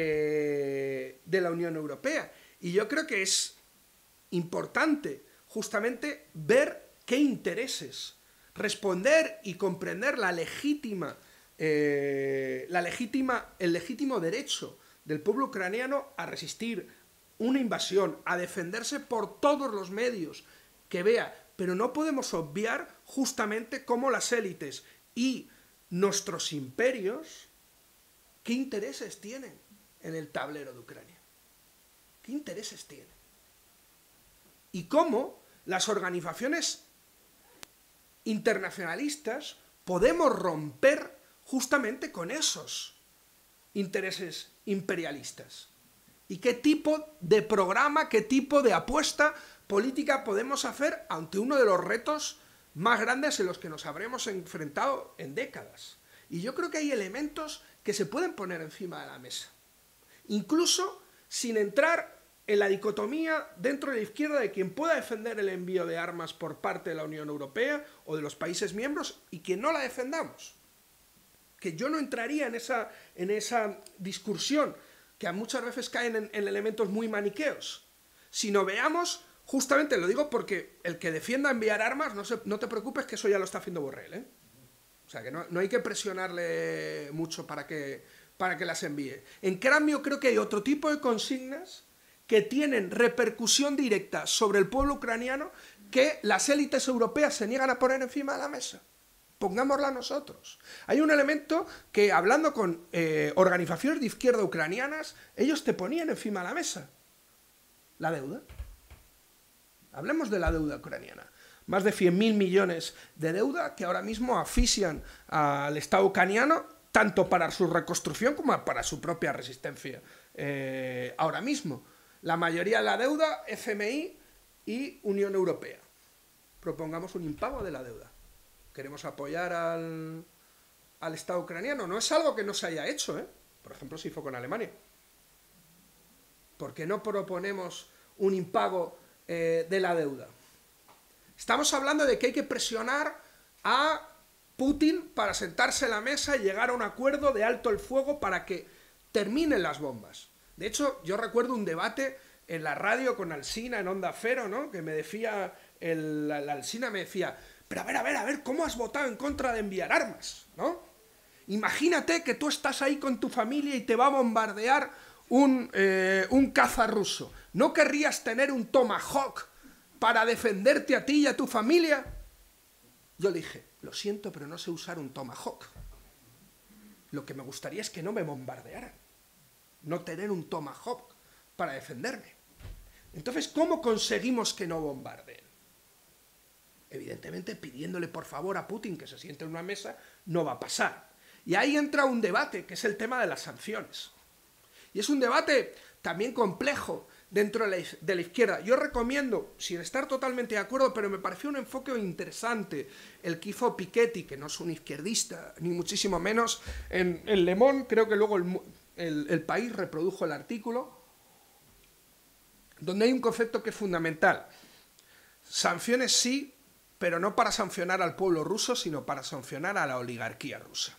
eh, de la Unión Europea. Y yo creo que es importante, justamente, ver qué intereses, responder y comprender la legítima, eh, la legítima, el legítimo derecho del pueblo ucraniano a resistir una invasión, a defenderse por todos los medios que vea. Pero no podemos obviar justamente cómo las élites y nuestros imperios, ¿qué intereses tienen en el tablero de Ucrania? ¿Qué intereses tienen? Y cómo las organizaciones internacionalistas podemos romper justamente con esos intereses imperialistas. ¿Y qué tipo de programa, qué tipo de apuesta política podemos hacer ante uno de los retos más grandes en los que nos habremos enfrentado en décadas? Y yo creo que hay elementos que se pueden poner encima de la mesa, incluso sin entrar en la dicotomía dentro de la izquierda de quien pueda defender el envío de armas por parte de la Unión Europea o de los países miembros y quien no la defendamos. Que yo no entraría en esa, en esa discusión que muchas veces caen en, en elementos muy maniqueos, sino veamos, justamente lo digo porque el que defienda enviar armas, no, se, no te preocupes que eso ya lo está haciendo Borrell, ¿eh? O sea que no, no hay que presionarle mucho para que, para que las envíe. En cambio creo que hay otro tipo de consignas que tienen repercusión directa sobre el pueblo ucraniano que las élites europeas se niegan a poner encima de la mesa. Pongámosla nosotros. Hay un elemento que, hablando con eh, organizaciones de izquierda ucranianas, ellos te ponían encima de la mesa. La deuda. Hablemos de la deuda ucraniana. Más de cien mil millones de deuda que ahora mismo asfixian al Estado ucraniano, tanto para su reconstrucción como para su propia resistencia. Eh, ahora mismo, la mayoría de la deuda, F M I y Unión Europea. Propongamos un impago de la deuda. Queremos apoyar al, al Estado ucraniano. No es algo que no se haya hecho, ¿eh? Por ejemplo, se hizo con Alemania. ¿Por qué no proponemos un impago eh, de la deuda? Estamos hablando de que hay que presionar a Putin para sentarse en la mesa y llegar a un acuerdo de alto el fuego para que terminen las bombas. De hecho, yo recuerdo un debate en la radio con Alsina, en Onda Cero, ¿no? Que me decía, el, la, la Alsina me decía, pero a ver, a ver, a ver, ¿cómo has votado en contra de enviar armas? ¿No? Imagínate que tú estás ahí con tu familia y te va a bombardear un, eh, un caza ruso. ¿No querrías tener un Tomahawk para defenderte a ti y a tu familia? Yo le dije, lo siento, pero no sé usar un Tomahawk. Lo que me gustaría es que no me bombardearan. No tener un Tomahawk para defenderme. Entonces, ¿cómo conseguimos que no bombardeen? Evidentemente, pidiéndole por favor a Putin que se siente en una mesa, no va a pasar. Y ahí entra un debate, que es el tema de las sanciones. Y es un debate también complejo dentro de la, de la izquierda. Yo recomiendo, sin estar totalmente de acuerdo, pero me pareció un enfoque interesante, el que hizo Piketty, que no es un izquierdista, ni muchísimo menos, en el Le Monde. Creo que luego el, el, el País reprodujo el artículo, donde hay un concepto que es fundamental. Sanciones sí, pero no para sancionar al pueblo ruso, sino para sancionar a la oligarquía rusa.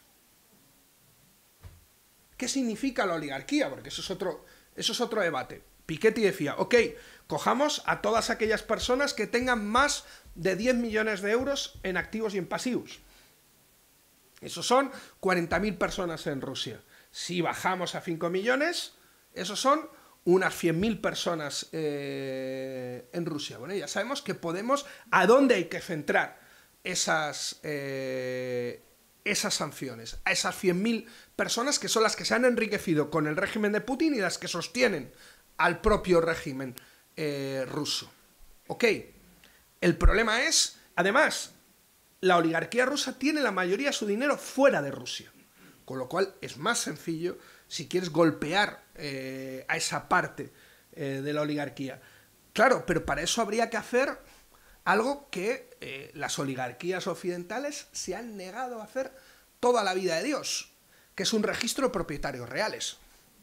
¿Qué significa la oligarquía? Porque eso es otro, eso es otro debate. Piketty decía, ok, cojamos a todas aquellas personas que tengan más de diez millones de euros en activos y en pasivos. Esos son cuarenta mil personas en Rusia. Si bajamos a cinco millones, esos son unas cien mil personas eh, en Rusia. Bueno, ya sabemos que podemos, ¿a dónde hay que centrar esas, eh, esas sanciones? A esas cien mil personas que son las que se han enriquecido con el régimen de Putin y las que sostienen al propio régimen eh, ruso. Ok, el problema es, además, la oligarquía rusa tiene la mayoría de su dinero fuera de Rusia, con lo cual es más sencillo si quieres golpear eh, a esa parte eh, de la oligarquía. Claro, pero para eso habría que hacer algo que eh, las oligarquías occidentales se han negado a hacer toda la vida de Dios, que es un registro de propietarios reales.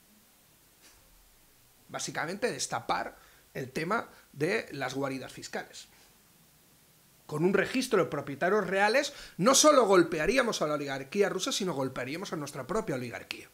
Básicamente destapar el tema de las guaridas fiscales. Con un registro de propietarios reales no solo golpearíamos a la oligarquía rusa, sino golpearíamos a nuestra propia oligarquía.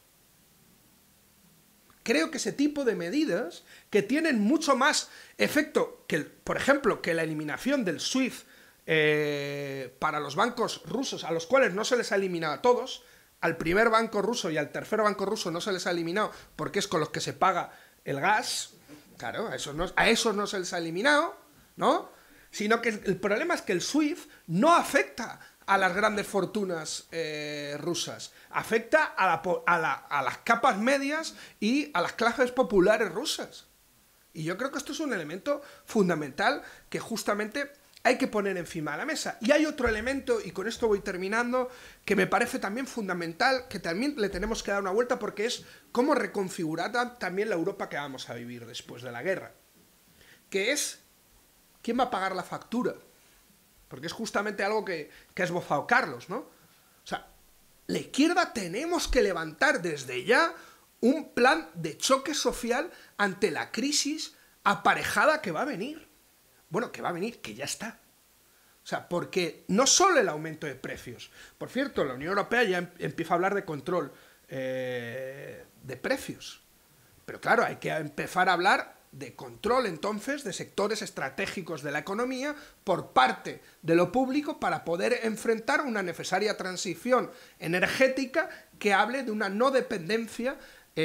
Creo que ese tipo de medidas, que tienen mucho más efecto que, por ejemplo, que la eliminación del SWIFT eh, para los bancos rusos, a los cuales no se les ha eliminado a todos, al primer banco ruso y al tercer banco ruso no se les ha eliminado porque es con los que se paga el gas, claro, a esos no, a esos no se les ha eliminado, ¿no? Sino que el problema es que el SWIFT no afecta a las grandes fortunas eh, rusas, afecta a, la, a, la, a las capas medias y a las clases populares rusas. Y yo creo que esto es un elemento fundamental que justamente hay que poner encima de la mesa. Y hay otro elemento, y con esto voy terminando, que me parece también fundamental, que también le tenemos que dar una vuelta, porque es cómo reconfigurar también la Europa que vamos a vivir después de la guerra. Que es, ¿quién va a pagar la factura? Porque es justamente algo que, que ha esbozado Carlos, ¿no? O sea, la izquierda tenemos que levantar desde ya un plan de choque social ante la crisis aparejada que va a venir. Bueno, que va a venir, que ya está. O sea, porque no solo el aumento de precios. Por cierto, la Unión Europea ya em empieza a hablar de control eh, de precios. Pero claro, hay que empezar a hablar de control, entonces, de sectores estratégicos de la economía por parte de lo público para poder enfrentar una necesaria transición energética que hable de una no dependencia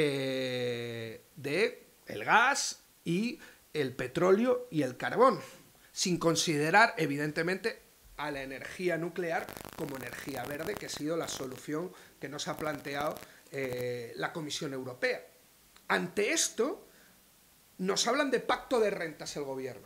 eh, del gas y el petróleo y el carbón, sin considerar, evidentemente, a la energía nuclear como energía verde, que ha sido la solución que nos ha planteado eh, la Comisión Europea. Ante esto, nos hablan de pacto de rentas el gobierno.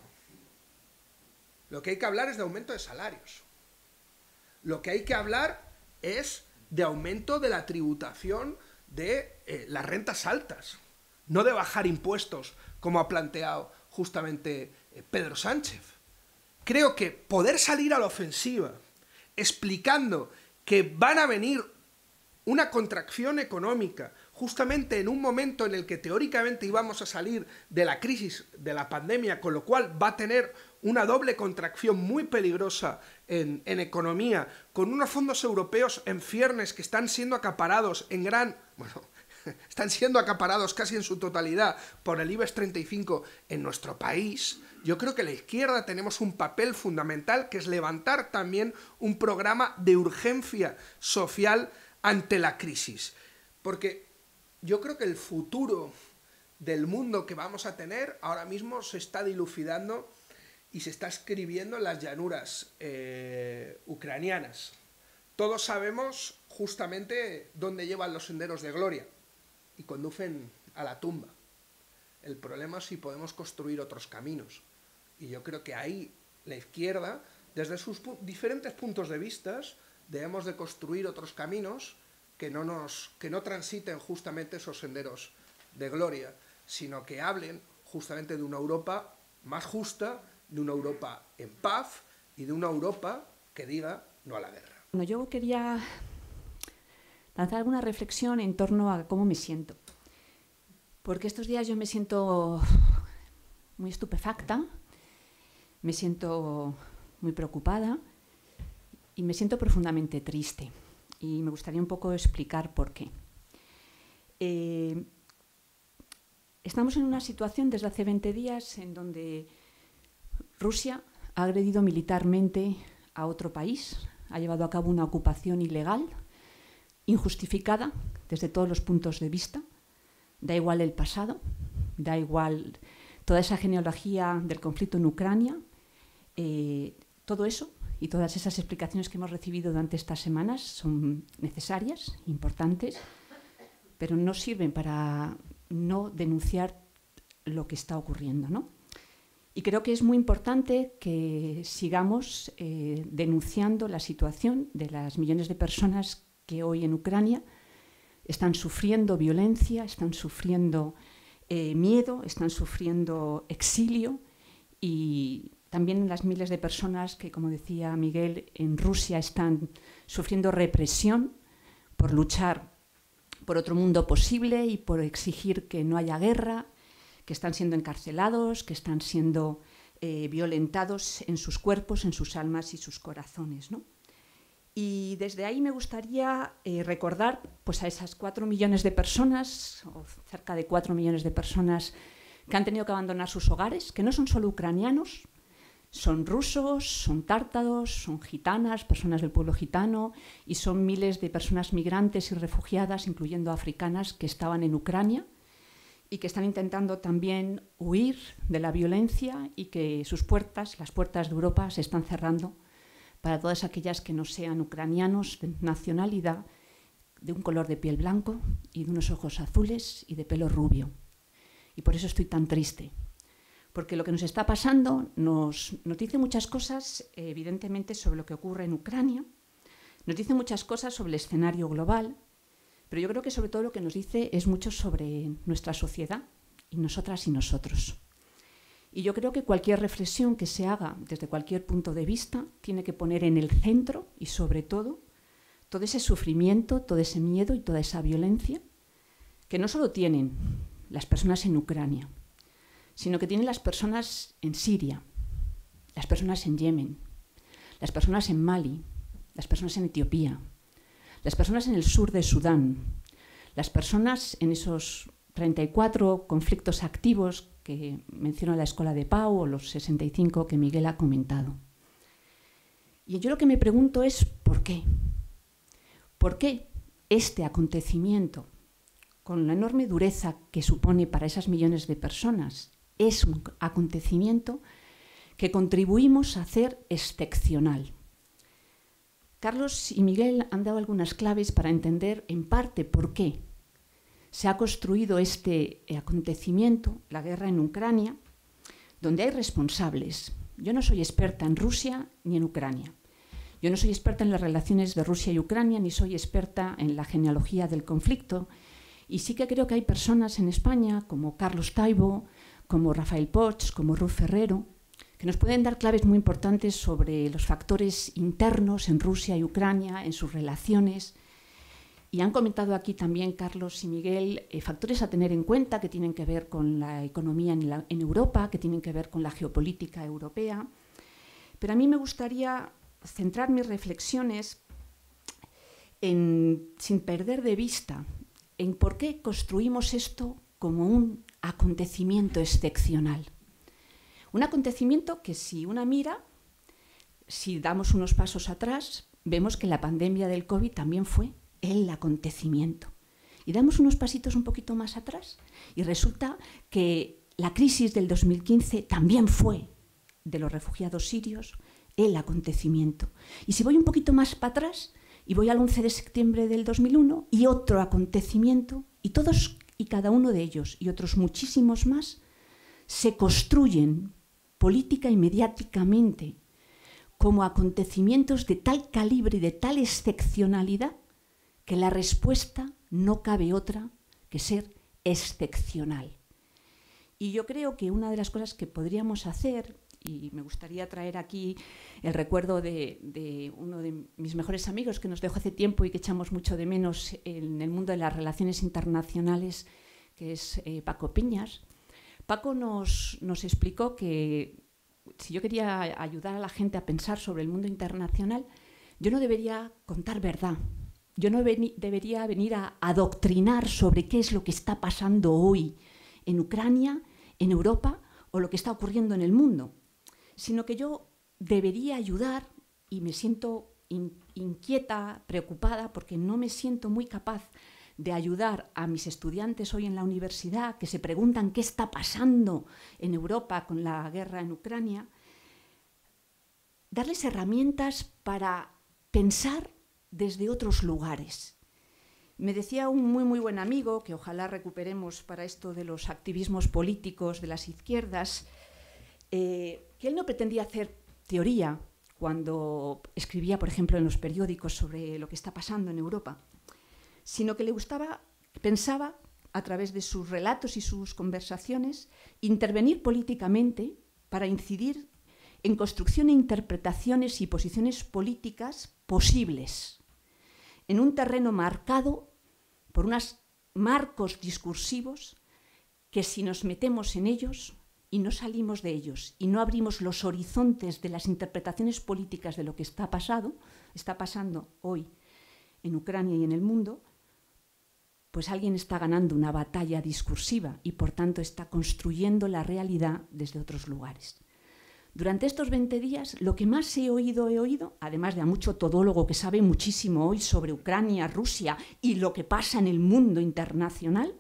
Lo que hay que hablar es de aumento de salarios. Lo que hay que hablar es de aumento de la tributación de eh, las rentas altas, no de bajar impuestos, como ha planteado justamente eh, Pedro Sánchez. Creo que poder salir a la ofensiva explicando que van a venir una contracción económica justamente en un momento en el que teóricamente íbamos a salir de la crisis de la pandemia, con lo cual va a tener una doble contracción muy peligrosa en, en economía, con unos fondos europeos en ciernes que están siendo acaparados en gran... bueno, están siendo acaparados casi en su totalidad por el IBEX treinta y cinco en nuestro país. Yo creo que la izquierda tenemos un papel fundamental, que es levantar también un programa de urgencia social ante la crisis. Porque yo creo que el futuro del mundo que vamos a tener ahora mismo se está dilucidando y se está escribiendo en las llanuras eh, ucranianas. Todos sabemos justamente dónde llevan los senderos de gloria y conducen a la tumba. El problema es si podemos construir otros caminos. Y yo creo que ahí la izquierda, desde sus pu- diferentes puntos de vista, debemos de construir otros caminos que no, nos, que no transiten justamente esos senderos de gloria, sino que hablen justamente de una Europa más justa, de una Europa en paz y de una Europa que diga no a la guerra. Bueno, yo quería lanzar alguna reflexión en torno a cómo me siento. Porque estos días yo me siento muy estupefacta, me siento muy preocupada y me siento profundamente triste. Y me gustaría un poco explicar por qué. Eh, estamos en una situación desde hace veinte días en donde Rusia ha agredido militarmente a otro país, ha llevado a cabo una ocupación ilegal, injustificada desde todos los puntos de vista. Da igual el pasado, da igual toda esa genealogía del conflicto en Ucrania, eh, todo eso y todas esas explicaciones que hemos recibido durante estas semanas son necesarias, importantes, pero no sirven para no denunciar lo que está ocurriendo, ¿no? Y creo que es muy importante que sigamos eh, denunciando la situación de las millones de personas que hoy en Ucrania están sufriendo violencia, están sufriendo eh, miedo, están sufriendo exilio, y también las miles de personas que, como decía Miguel, en Rusia están sufriendo represión por luchar por otro mundo posible y por exigir que no haya guerra, que están siendo encarcelados, que están siendo eh, violentados en sus cuerpos, en sus almas y sus corazones, ¿no? Y desde ahí me gustaría eh, recordar pues, a esas cuatro millones de personas, o cerca de cuatro millones de personas que han tenido que abandonar sus hogares, que no son solo ucranianos, son rusos, son tártaros, son gitanas, personas del pueblo gitano, y son miles de personas migrantes y refugiadas, incluyendo africanas, que estaban en Ucrania y que están intentando también huir de la violencia, y que sus puertas, las puertas de Europa, se están cerrando para todas aquellas que no sean ucranianos de nacionalidad, de un color de piel blanco y de unos ojos azules y de pelo rubio. Y por eso estoy tan triste, porque lo que nos está pasando nos, nos dice muchas cosas, eh, evidentemente, sobre lo que ocurre en Ucrania, nos dice muchas cosas sobre el escenario global, pero yo creo que sobre todo lo que nos dice es mucho sobre nuestra sociedad y nosotras y nosotros. Y yo creo que cualquier reflexión que se haga desde cualquier punto de vista tiene que poner en el centro y sobre todo todo ese sufrimiento, todo ese miedo y toda esa violencia que no solo tienen las personas en Ucrania, sino que tienen las personas en Siria, las personas en Yemen, las personas en Mali, las personas en Etiopía, las personas en el sur de Sudán, las personas en esos treinta y cuatro conflictos activos que menciona la Escuela de Pau, o los sesenta y cinco que Miguel ha comentado. Y yo lo que me pregunto es ¿por qué? ¿Por qué este acontecimiento, con la enorme dureza que supone para esas millones de personas, es un acontecimiento que contribuimos a hacer excepcional? Carlos y Miguel han dado algunas claves para entender en parte por qué se ha construido este acontecimiento, la guerra en Ucrania, donde hay responsables. Yo no soy experta en Rusia ni en Ucrania. Yo no soy experta en las relaciones de Rusia y Ucrania, ni soy experta en la genealogía del conflicto. Y sí que creo que hay personas en España, como Carlos Taibo, como Rafael Poch, como Ruth Ferrero, que nos pueden dar claves muy importantes sobre los factores internos en Rusia y Ucrania, en sus relaciones. Y han comentado aquí también Carlos y Miguel eh, factores a tener en cuenta que tienen que ver con la economía en, la, en Europa, que tienen que ver con la geopolítica europea. Pero a mí me gustaría centrar mis reflexiones en, sin perder de vista, en por qué construimos esto como un acontecimiento excepcional. Un acontecimiento que, si una mira, si damos unos pasos atrás, vemos que la pandemia del COVID también fue el acontecimiento. Y damos unos pasitos un poquito más atrás y resulta que la crisis del dos mil quince también fue de los refugiados sirios el acontecimiento. Y si voy un poquito más para atrás y voy al once de septiembre del dos mil uno y otro acontecimiento, y todos y cada uno de ellos y otros muchísimos más se construyen política y mediáticamente como acontecimientos de tal calibre y de tal excepcionalidad que la respuesta no cabe otra que ser excepcional. Y yo creo que una de las cosas que podríamos hacer, y me gustaría traer aquí el recuerdo de, de uno de mis mejores amigos que nos dejó hace tiempo y que echamos mucho de menos en el mundo de las relaciones internacionales, que es eh, Paco Piñas. Paco nos, nos explicó que si yo quería ayudar a la gente a pensar sobre el mundo internacional, yo no debería contar verdad. Yo no veni- debería venir a adoctrinar sobre qué es lo que está pasando hoy en Ucrania, en Europa o lo que está ocurriendo en el mundo, sino que yo debería ayudar, y me siento in- inquieta, preocupada, porque no me siento muy capaz de ayudar a mis estudiantes hoy en la universidad que se preguntan qué está pasando en Europa con la guerra en Ucrania, darles herramientas para pensar desde otros lugares. Me decía un muy muy buen amigo, que ojalá recuperemos para esto de los activismos políticos de las izquierdas, eh, que él no pretendía hacer teoría cuando escribía, por ejemplo, en los periódicos sobre lo que está pasando en Europa, sino que le gustaba, pensaba, a través de sus relatos y sus conversaciones, intervenir políticamente para incidir en construcción e interpretaciones y posiciones políticas posibles, en un terreno marcado por unos marcos discursivos que, si nos metemos en ellos y no salimos de ellos y no abrimos los horizontes de las interpretaciones políticas de lo que está pasado, está pasando hoy en Ucrania y en el mundo, pues alguien está ganando una batalla discursiva y, por tanto, está construyendo la realidad desde otros lugares. Durante estos veinte días, lo que más he oído, he oído, además de a mucho todólogo que sabe muchísimo hoy sobre Ucrania, Rusia y lo que pasa en el mundo internacional,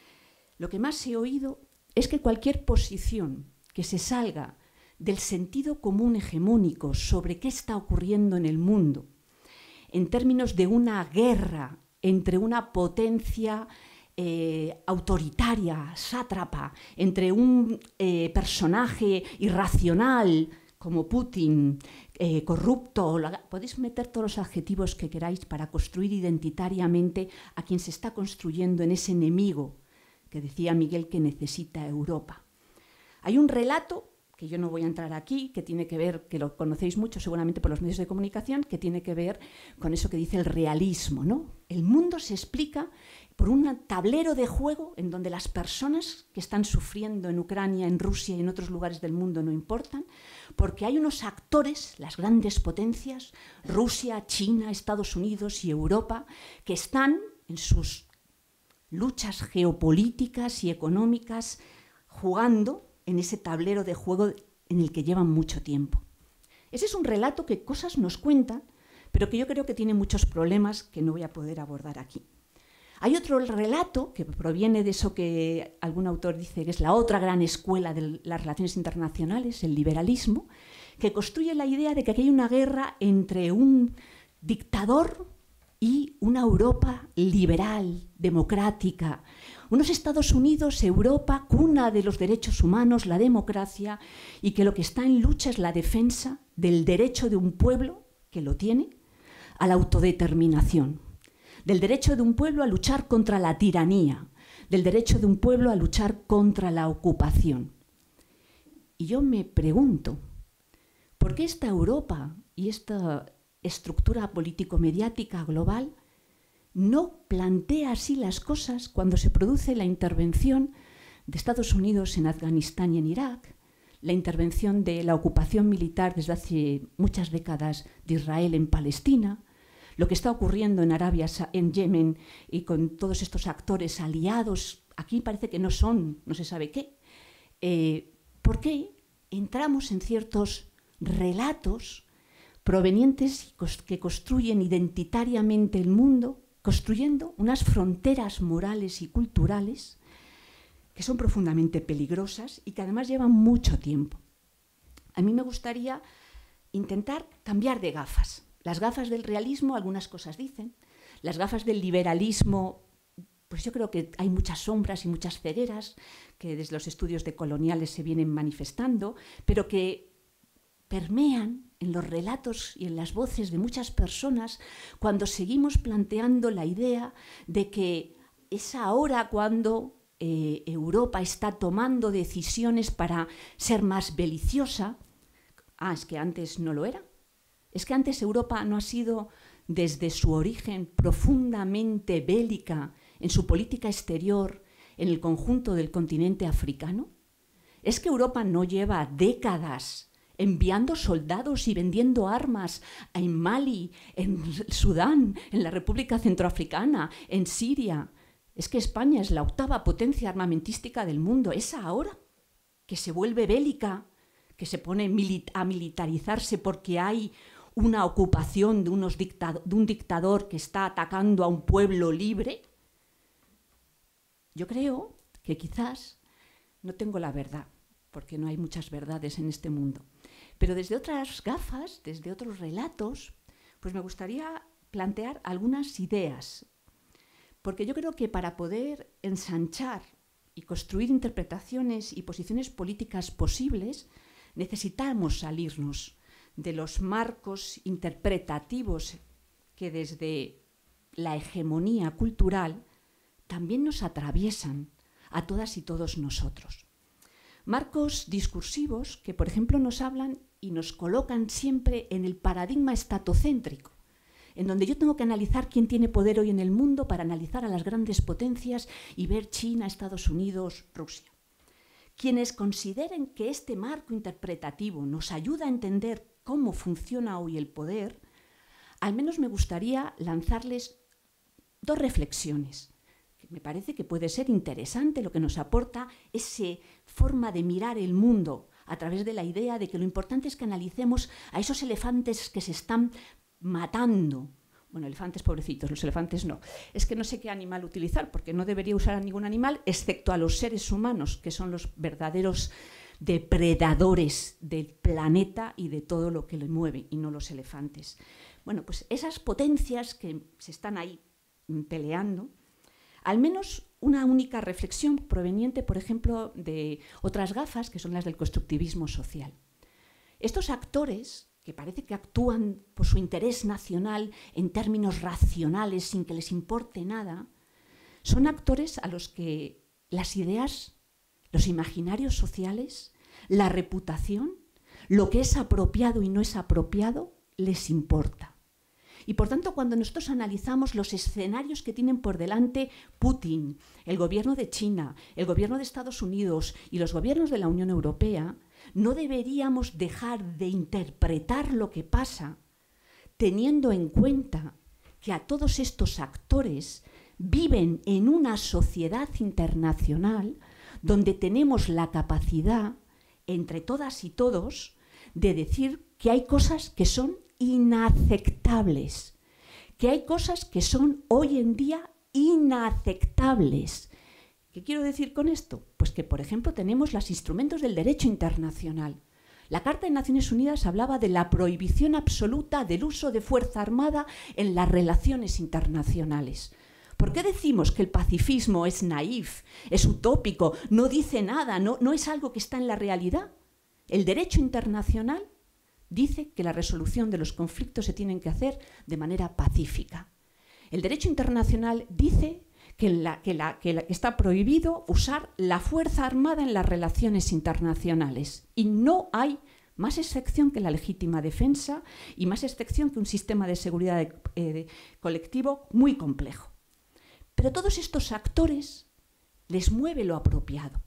lo que más he oído es que cualquier posición que se salga del sentido común hegemónico sobre qué está ocurriendo en el mundo, en términos de una guerra entre una potencia eh, autoritaria, sátrapa, entre un eh, personaje irracional como Putin, eh, corrupto, podéis meter todos los adjetivos que queráis para construir identitariamente a quien se está construyendo en ese enemigo que decía Miguel que necesita Europa. Hay un relato, que yo no voy a entrar aquí, que tiene que ver, que lo conocéis mucho seguramente por los medios de comunicación, que tiene que ver con eso que dice el realismo, ¿no? El mundo se explica por un tablero de juego en donde las personas que están sufriendo en Ucrania, en Rusia y en otros lugares del mundo no importan, porque hay unos actores, las grandes potencias, Rusia, China, Estados Unidos y Europa, que están en sus luchas geopolíticas y económicas jugando en ese tablero de juego en el que llevan mucho tiempo. Ese es un relato que cosas nos cuentan, pero que yo creo que tiene muchos problemas que no voy a poder abordar aquí. Hay otro relato que proviene de eso que algún autor dice que es la otra gran escuela de las relaciones internacionales, el liberalismo, que construye la idea de que aquí hay una guerra entre un dictador y una Europa liberal, democrática, unos Estados Unidos, Europa, cuna de los derechos humanos, la democracia, y que lo que está en lucha es la defensa del derecho de un pueblo, que lo tiene, a la autodeterminación, del derecho de un pueblo a luchar contra la tiranía, del derecho de un pueblo a luchar contra la ocupación. Y yo me pregunto, ¿por qué esta Europa y esta estructura político-mediática global no plantea así las cosas cuando se produce la intervención de Estados Unidos en Afganistán y en Irak, la intervención de la ocupación militar desde hace muchas décadas de Israel en Palestina, lo que está ocurriendo en Arabia, en Yemen, y con todos estos actores aliados, aquí parece que no son, no se sabe qué. Eh, ¿Por qué entramos en ciertos relatos provenientes que construyen identitariamente el mundo, construyendo unas fronteras morales y culturales que son profundamente peligrosas y que además llevan mucho tiempo? A mí me gustaría intentar cambiar de gafas. Las gafas del realismo, algunas cosas dicen. Las gafas del liberalismo, pues yo creo que hay muchas sombras y muchas cegueras que desde los estudios decoloniales se vienen manifestando, pero que permean en los relatos y en las voces de muchas personas cuando seguimos planteando la idea de que es ahora cuando eh, Europa está tomando decisiones para ser más beliciosa. Ah, es que antes no lo era. Es que antes Europa no ha sido, desde su origen, profundamente bélica en su política exterior en el conjunto del continente africano. Es que Europa no lleva décadas enviando soldados y vendiendo armas en Mali, en Sudán, en la República Centroafricana, en Siria. Es que España es la octava potencia armamentística del mundo. ¿Es ahora que se vuelve bélica, que se pone a militarizarse porque hay una ocupación de, unos dictado- de un dictador que está atacando a un pueblo libre? Yo creo que quizás no tengo la verdad, porque no hay muchas verdades en este mundo. Pero desde otras gafas, desde otros relatos, pues me gustaría plantear algunas ideas, porque yo creo que para poder ensanchar y construir interpretaciones y posiciones políticas posibles, necesitamos salirnos de los marcos interpretativos que desde la hegemonía cultural también nos atraviesan a todas y todos nosotros. Marcos discursivos que, por ejemplo, nos hablan y nos colocan siempre en el paradigma estatocéntrico, en donde yo tengo que analizar quién tiene poder hoy en el mundo para analizar a las grandes potencias y ver China, Estados Unidos, Rusia. Quienes consideren que este marco interpretativo nos ayuda a entender cómo funciona hoy el poder, al menos me gustaría lanzarles dos reflexiones. Me parece que puede ser interesante lo que nos aporta esa forma de mirar el mundo a través de la idea de que lo importante es que analicemos a esos elefantes que se están matando. Bueno, elefantes pobrecitos, los elefantes no. Es que no sé qué animal utilizar, porque no debería usar a ningún animal, excepto a los seres humanos, que son los verdaderos depredadores del planeta y de todo lo que le mueve, y no los elefantes. Bueno, pues esas potencias que se están ahí peleando, al menos una única reflexión proveniente, por ejemplo, de otras gafas, que son las del constructivismo social. Estos actores, que parece que actúan por su interés nacional en términos racionales, sin que les importe nada, son actores a los que las ideas, los imaginarios sociales, la reputación, lo que es apropiado y no es apropiado, les importa. Y por tanto, cuando nosotros analizamos los escenarios que tienen por delante Putin, el gobierno de China, el gobierno de Estados Unidos y los gobiernos de la Unión Europea, no deberíamos dejar de interpretar lo que pasa teniendo en cuenta que a todos estos actores viven en una sociedad internacional donde tenemos la capacidad, entre todas y todos, de decir que hay cosas que son inaceptables, que hay cosas que son hoy en día inaceptables. ¿Qué quiero decir con esto? Pues que, por ejemplo, tenemos los instrumentos del derecho internacional. La Carta de Naciones Unidas hablaba de la prohibición absoluta del uso de fuerza armada en las relaciones internacionales. ¿Por qué decimos que el pacifismo es naif, es utópico, no dice nada, no, no es algo que está en la realidad? El derecho internacional dice que la resolución de los conflictos se tienen que hacer de manera pacífica. El derecho internacional dice que, la, que, la, que, la, que está prohibido usar la fuerza armada en las relaciones internacionales. Y no hay más excepción que la legítima defensa y más excepción que un sistema de seguridad de, eh, de colectivo muy complejo. Pero todos estos actores les mueve lo apropiado.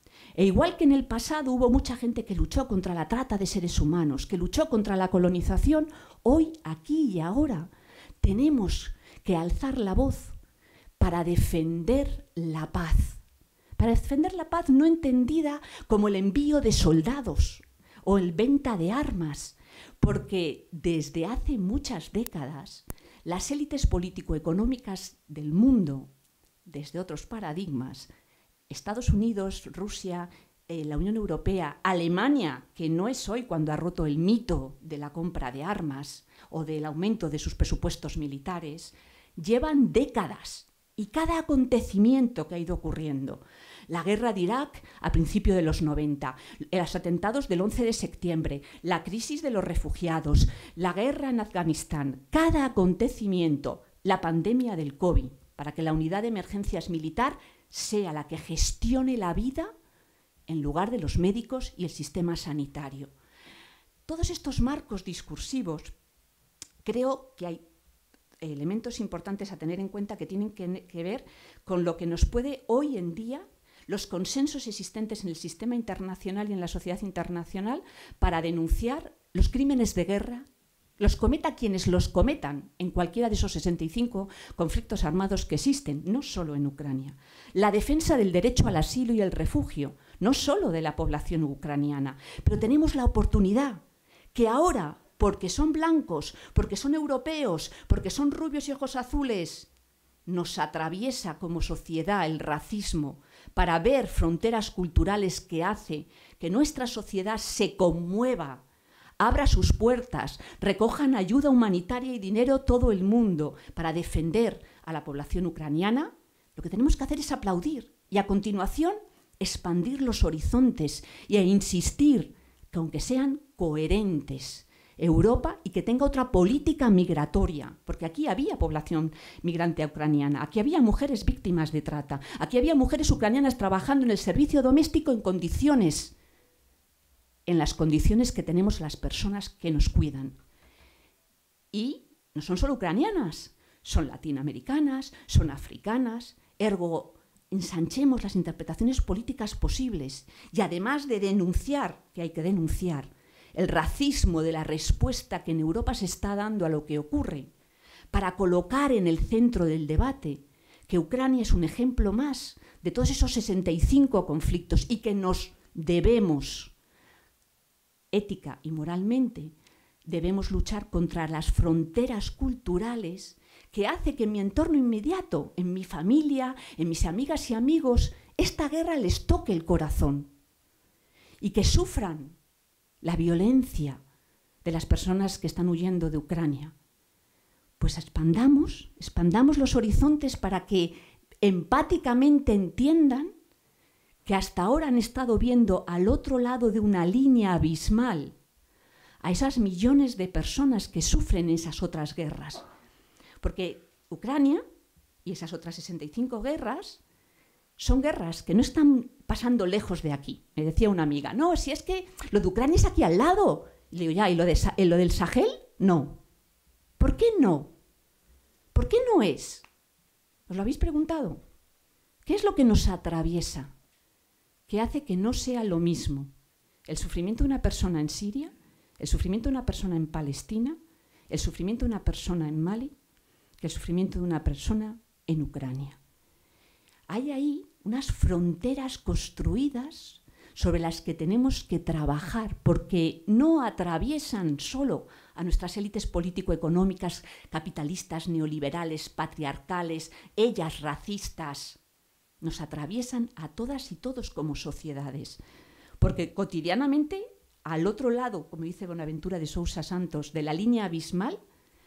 E igual que en el pasado hubo mucha gente que luchó contra la trata de seres humanos, que luchó contra la colonización, hoy, aquí y ahora, tenemos que alzar la voz para defender la paz. Para defender la paz no entendida como el envío de soldados o el venta de armas, porque desde hace muchas décadas las élites político-económicas del mundo, desde otros paradigmas, Estados Unidos, Rusia, eh, la Unión Europea, Alemania, que no es hoy cuando ha roto el mito de la compra de armas o del aumento de sus presupuestos militares, llevan décadas y cada acontecimiento que ha ido ocurriendo, la guerra de Irak a principios de los noventa, los atentados del once de septiembre, la crisis de los refugiados, la guerra en Afganistán, cada acontecimiento, la pandemia del COVID, para que la unidad de emergencias militar sea la que gestione la vida en lugar de los médicos y el sistema sanitario. Todos estos marcos discursivos, creo que hay elementos importantes a tener en cuenta que tienen que, que ver con lo que nos puede hoy en día, los consensos existentes en el sistema internacional y en la sociedad internacional para denunciar los crímenes de guerra, los cometa quienes los cometan en cualquiera de esos sesenta y cinco conflictos armados que existen, no solo en Ucrania. La defensa del derecho al asilo y el refugio, no solo de la población ucraniana, pero tenemos la oportunidad que ahora, porque son blancos, porque son europeos, porque son rubios y ojos azules, nos atraviesa como sociedad el racismo para ver fronteras culturales que hace que nuestra sociedad se conmueva, abra sus puertas, recojan ayuda humanitaria y dinero todo el mundo para defender a la población ucraniana, lo que tenemos que hacer es aplaudir y a continuación expandir los horizontes y e insistir que aunque sean coherentes Europa y que tenga otra política migratoria, porque aquí había población migrante ucraniana, aquí había mujeres víctimas de trata, aquí había mujeres ucranianas trabajando en el servicio doméstico en condiciones en las condiciones que tenemos las personas que nos cuidan. Y no son solo ucranianas, son latinoamericanas, son africanas, ergo ensanchemos las interpretaciones políticas posibles y además de denunciar, que hay que denunciar, el racismo de la respuesta que en Europa se está dando a lo que ocurre, para colocar en el centro del debate que Ucrania es un ejemplo más de todos esos sesenta y cinco conflictos y que nos debemos ética y moralmente, debemos luchar contra las fronteras culturales que hace que en mi entorno inmediato, en mi familia, en mis amigas y amigos, esta guerra les toque el corazón y que sufran la violencia de las personas que están huyendo de Ucrania. Pues expandamos, expandamos los horizontes para que empáticamente entiendan que hasta ahora han estado viendo al otro lado de una línea abismal a esas millones de personas que sufren esas otras guerras. Porque Ucrania y esas otras sesenta y cinco guerras son guerras que no están pasando lejos de aquí. Me decía una amiga, no, si es que lo de Ucrania es aquí al lado. Y le digo, ya, ¿y lo, de, lo del Sahel? No. ¿Por qué no? ¿Por qué no es? ¿Os lo habéis preguntado? ¿Qué es lo que nos atraviesa? Que hace que no sea lo mismo el sufrimiento de una persona en Siria, el sufrimiento de una persona en Palestina, el sufrimiento de una persona en Mali, que el sufrimiento de una persona en Ucrania. Hay ahí unas fronteras construidas sobre las que tenemos que trabajar, porque no atraviesan solo a nuestras élites político-económicas, capitalistas, neoliberales, patriarcales, ellas racistas. Nos atraviesan a todas y todos como sociedades, porque cotidianamente, al otro lado, como dice Bonaventura de Sousa Santos, de la línea abismal,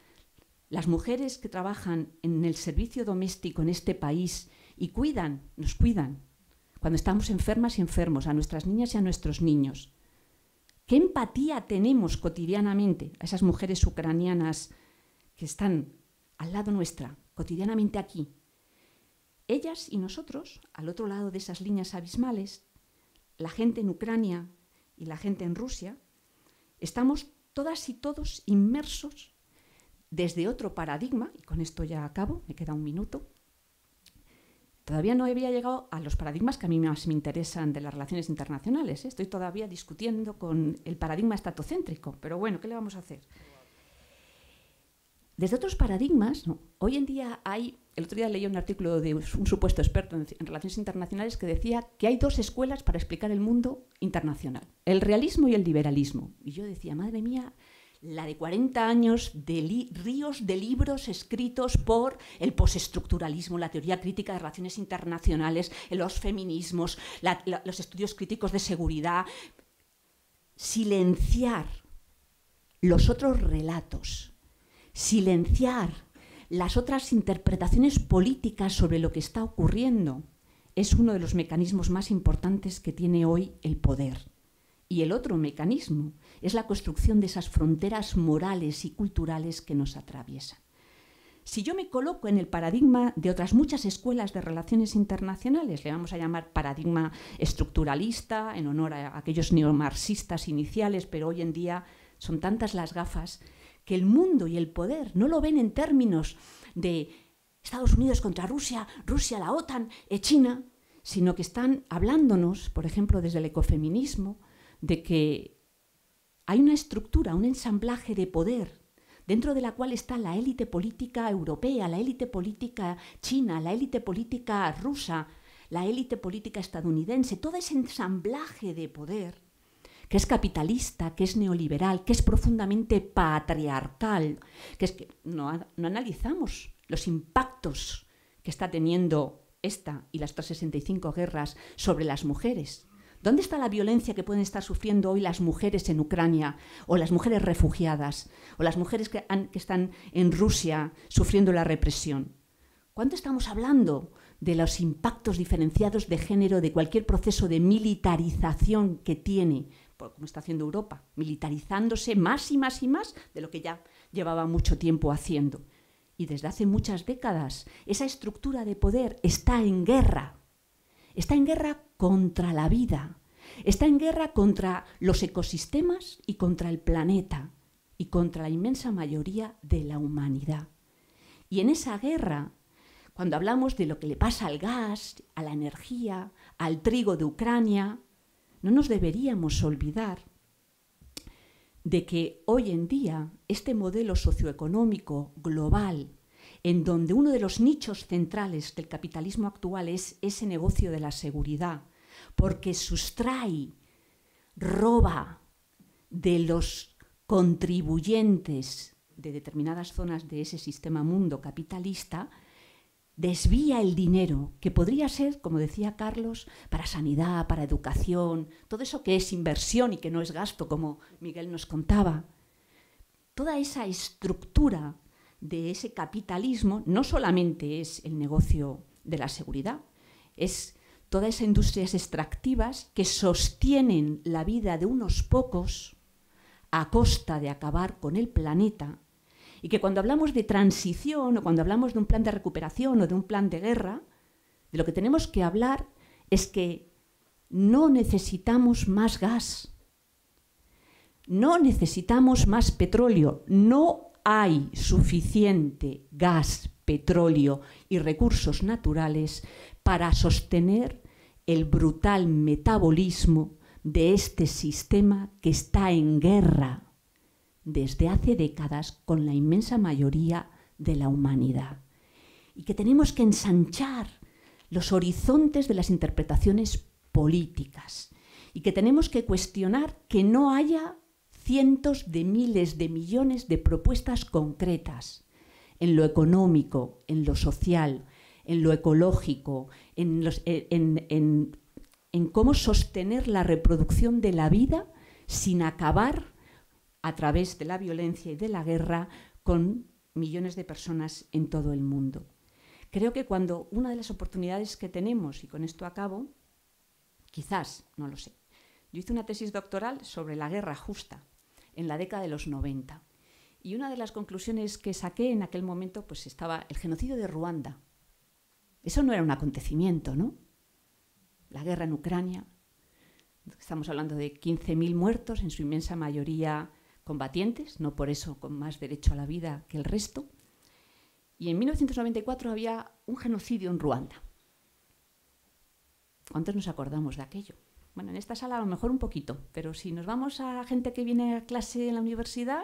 las mujeres que trabajan en el servicio doméstico en este país y cuidan, nos cuidan, cuando estamos enfermas y enfermos, a nuestras niñas y a nuestros niños. ¿Qué empatía tenemos cotidianamente a esas mujeres ucranianas que están al lado nuestra, cotidianamente aquí? Ellas y nosotros, al otro lado de esas líneas abismales, la gente en Ucrania y la gente en Rusia, estamos todas y todos inmersos desde otro paradigma, y con esto ya acabo, me queda un minuto. Todavía no había llegado a los paradigmas que a mí más me interesan de las relaciones internacionales, ¿eh? Estoy todavía discutiendo con el paradigma estatocéntrico, pero bueno, ¿qué le vamos a hacer? Desde otros paradigmas, no. Hoy en día hay, el otro día leí un artículo de un supuesto experto en, en relaciones internacionales que decía que hay dos escuelas para explicar el mundo internacional, el realismo y el liberalismo. Y yo decía, madre mía, la de cuarenta años de li ríos de libros escritos por el postestructuralismo, la teoría crítica de relaciones internacionales, los feminismos, la, la, los estudios críticos de seguridad. Silenciar los otros relatos, silenciar las otras interpretaciones políticas sobre lo que está ocurriendo es uno de los mecanismos más importantes que tiene hoy el poder. Y el otro mecanismo es la construcción de esas fronteras morales y culturales que nos atraviesan. Si yo me coloco en el paradigma de otras muchas escuelas de relaciones internacionales, le vamos a llamar paradigma estructuralista, en honor a aquellos neomarxistas iniciales, pero hoy en día son tantas las gafas que el mundo y el poder no lo ven en términos de Estados Unidos contra Rusia, Rusia, la OTAN, eh, China, sino que están hablándonos, por ejemplo, desde el ecofeminismo, de que hay una estructura, un ensamblaje de poder dentro de la cual está la élite política europea, la élite política china, la élite política rusa, la élite política estadounidense, todo ese ensamblaje de poder que es capitalista, que es neoliberal, que es profundamente patriarcal, que es que no, no analizamos los impactos que está teniendo esta y las otras sesenta y cinco guerras sobre las mujeres. ¿Dónde está la violencia que pueden estar sufriendo hoy las mujeres en Ucrania, o las mujeres refugiadas, o las mujeres que, han, que están en Rusia sufriendo la represión? ¿Cuánto estamos hablando de los impactos diferenciados de género de cualquier proceso de militarización que tiene, como está haciendo Europa, militarizándose más y más y más de lo que ya llevaba mucho tiempo haciendo? Y desde hace muchas décadas esa estructura de poder está en guerra. Está en guerra contra la vida, está en guerra contra los ecosistemas y contra el planeta y contra la inmensa mayoría de la humanidad. Y en esa guerra, cuando hablamos de lo que le pasa al gas, a la energía, al trigo de Ucrania, no nos deberíamos olvidar de que hoy en día este modelo socioeconómico global, en donde uno de los nichos centrales del capitalismo actual es ese negocio de la seguridad, porque sustrae, roba de los contribuyentes de determinadas zonas de ese sistema mundo capitalista, desvía el dinero que podría ser, como decía Carlos, para sanidad, para educación, todo eso que es inversión y que no es gasto, como Miguel nos contaba. Toda esa estructura de ese capitalismo no solamente es el negocio de la seguridad, es todas esas industrias extractivas que sostienen la vida de unos pocos a costa de acabar con el planeta, y que cuando hablamos de transición o cuando hablamos de un plan de recuperación o de un plan de guerra, de lo que tenemos que hablar es que no necesitamos más gas, no necesitamos más petróleo, no hay suficiente gas, petróleo y recursos naturales para sostener el brutal metabolismo de este sistema que está en guerra desde hace décadas con la inmensa mayoría de la humanidad, y que tenemos que ensanchar los horizontes de las interpretaciones políticas, y que tenemos que cuestionar que no haya cientos de miles de millones de propuestas concretas en lo económico, en lo social, en lo ecológico, en, los, en, en, en cómo sostener la reproducción de la vida sin acabar a través de la violencia y de la guerra con millones de personas en todo el mundo. Creo que cuando una de las oportunidades que tenemos, y con esto acabo, quizás, no lo sé, yo hice una tesis doctoral sobre la guerra justa en la década de los noventa, y una de las conclusiones que saqué en aquel momento pues estaba el genocidio de Ruanda. Eso no era un acontecimiento, ¿no? La guerra en Ucrania, estamos hablando de quince mil muertos, en su inmensa mayoría combatientes, no por eso con más derecho a la vida que el resto. Y en mil novecientos noventa y cuatro había un genocidio en Ruanda. ¿Cuántos nos acordamos de aquello? Bueno, en esta sala a lo mejor un poquito, pero si nos vamos a gente que viene a clase en la universidad,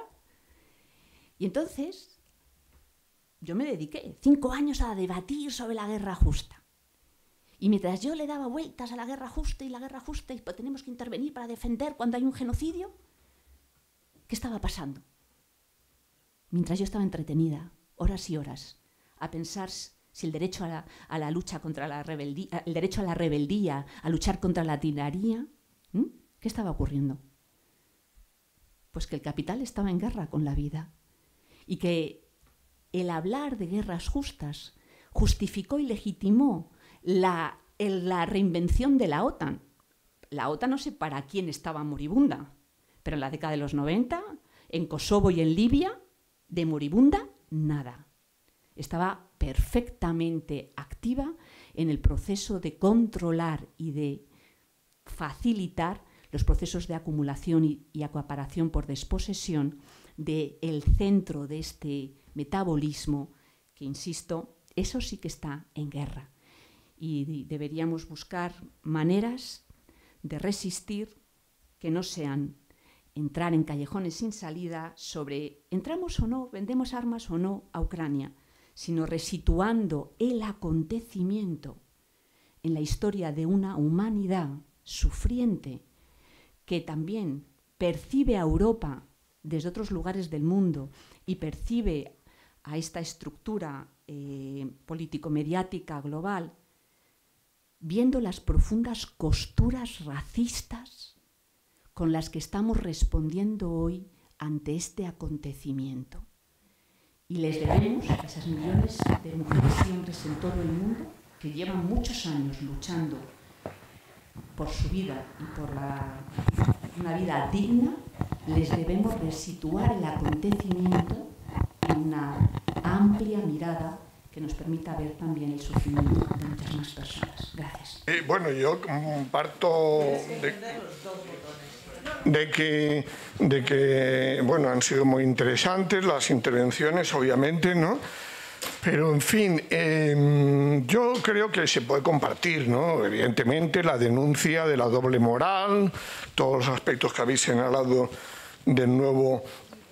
y entonces yo me dediqué cinco años a debatir sobre la guerra justa. Y mientras yo le daba vueltas a la guerra justa y la guerra justa y pues tenemos que intervenir para defender cuando hay un genocidio, ¿qué estaba pasando? Mientras yo estaba entretenida, horas y horas, a pensar si el derecho a la, a la lucha contra la rebeldía, el derecho a la rebeldía, a luchar contra la tiranía, ¿eh? ¿Qué estaba ocurriendo? Pues que el capital estaba en guerra con la vida y que el hablar de guerras justas justificó y legitimó la, el, la reinvención de la OTAN. La OTAN no sé para quién estaba moribunda, pero en la década de los noventa, en Kosovo y en Libia, de moribunda, nada. Estaba perfectamente activa en el proceso de controlar y de facilitar los procesos de acumulación y, y acaparación por desposesión del centro de este metabolismo que, insisto, eso sí que está en guerra. y deberíamos buscar maneras de resistir que no sean entrar en callejones sin salida sobre entramos o no, vendemos armas o no a Ucrania, sino resituando el acontecimiento en la historia de una humanidad sufriente que también percibe a Europa desde otros lugares del mundo y percibe a esta estructura eh, político-mediática global, viendo las profundas costuras racistas con las que estamos respondiendo hoy ante este acontecimiento. Y les debemos a esas millones de mujeres y hombres en todo el mundo que llevan muchos años luchando por su vida y por la, una vida digna, les debemos resituar el acontecimiento en una amplia mirada que nos permita ver también el sufrimiento de muchas más personas. Gracias. Eh, bueno, yo parto de, de, que, de que bueno, han sido muy interesantes las intervenciones, obviamente, ¿no? Pero, en fin, eh, yo creo que se puede compartir, ¿no? Evidentemente, la denuncia de la doble moral, todos los aspectos que habéis señalado del nuevo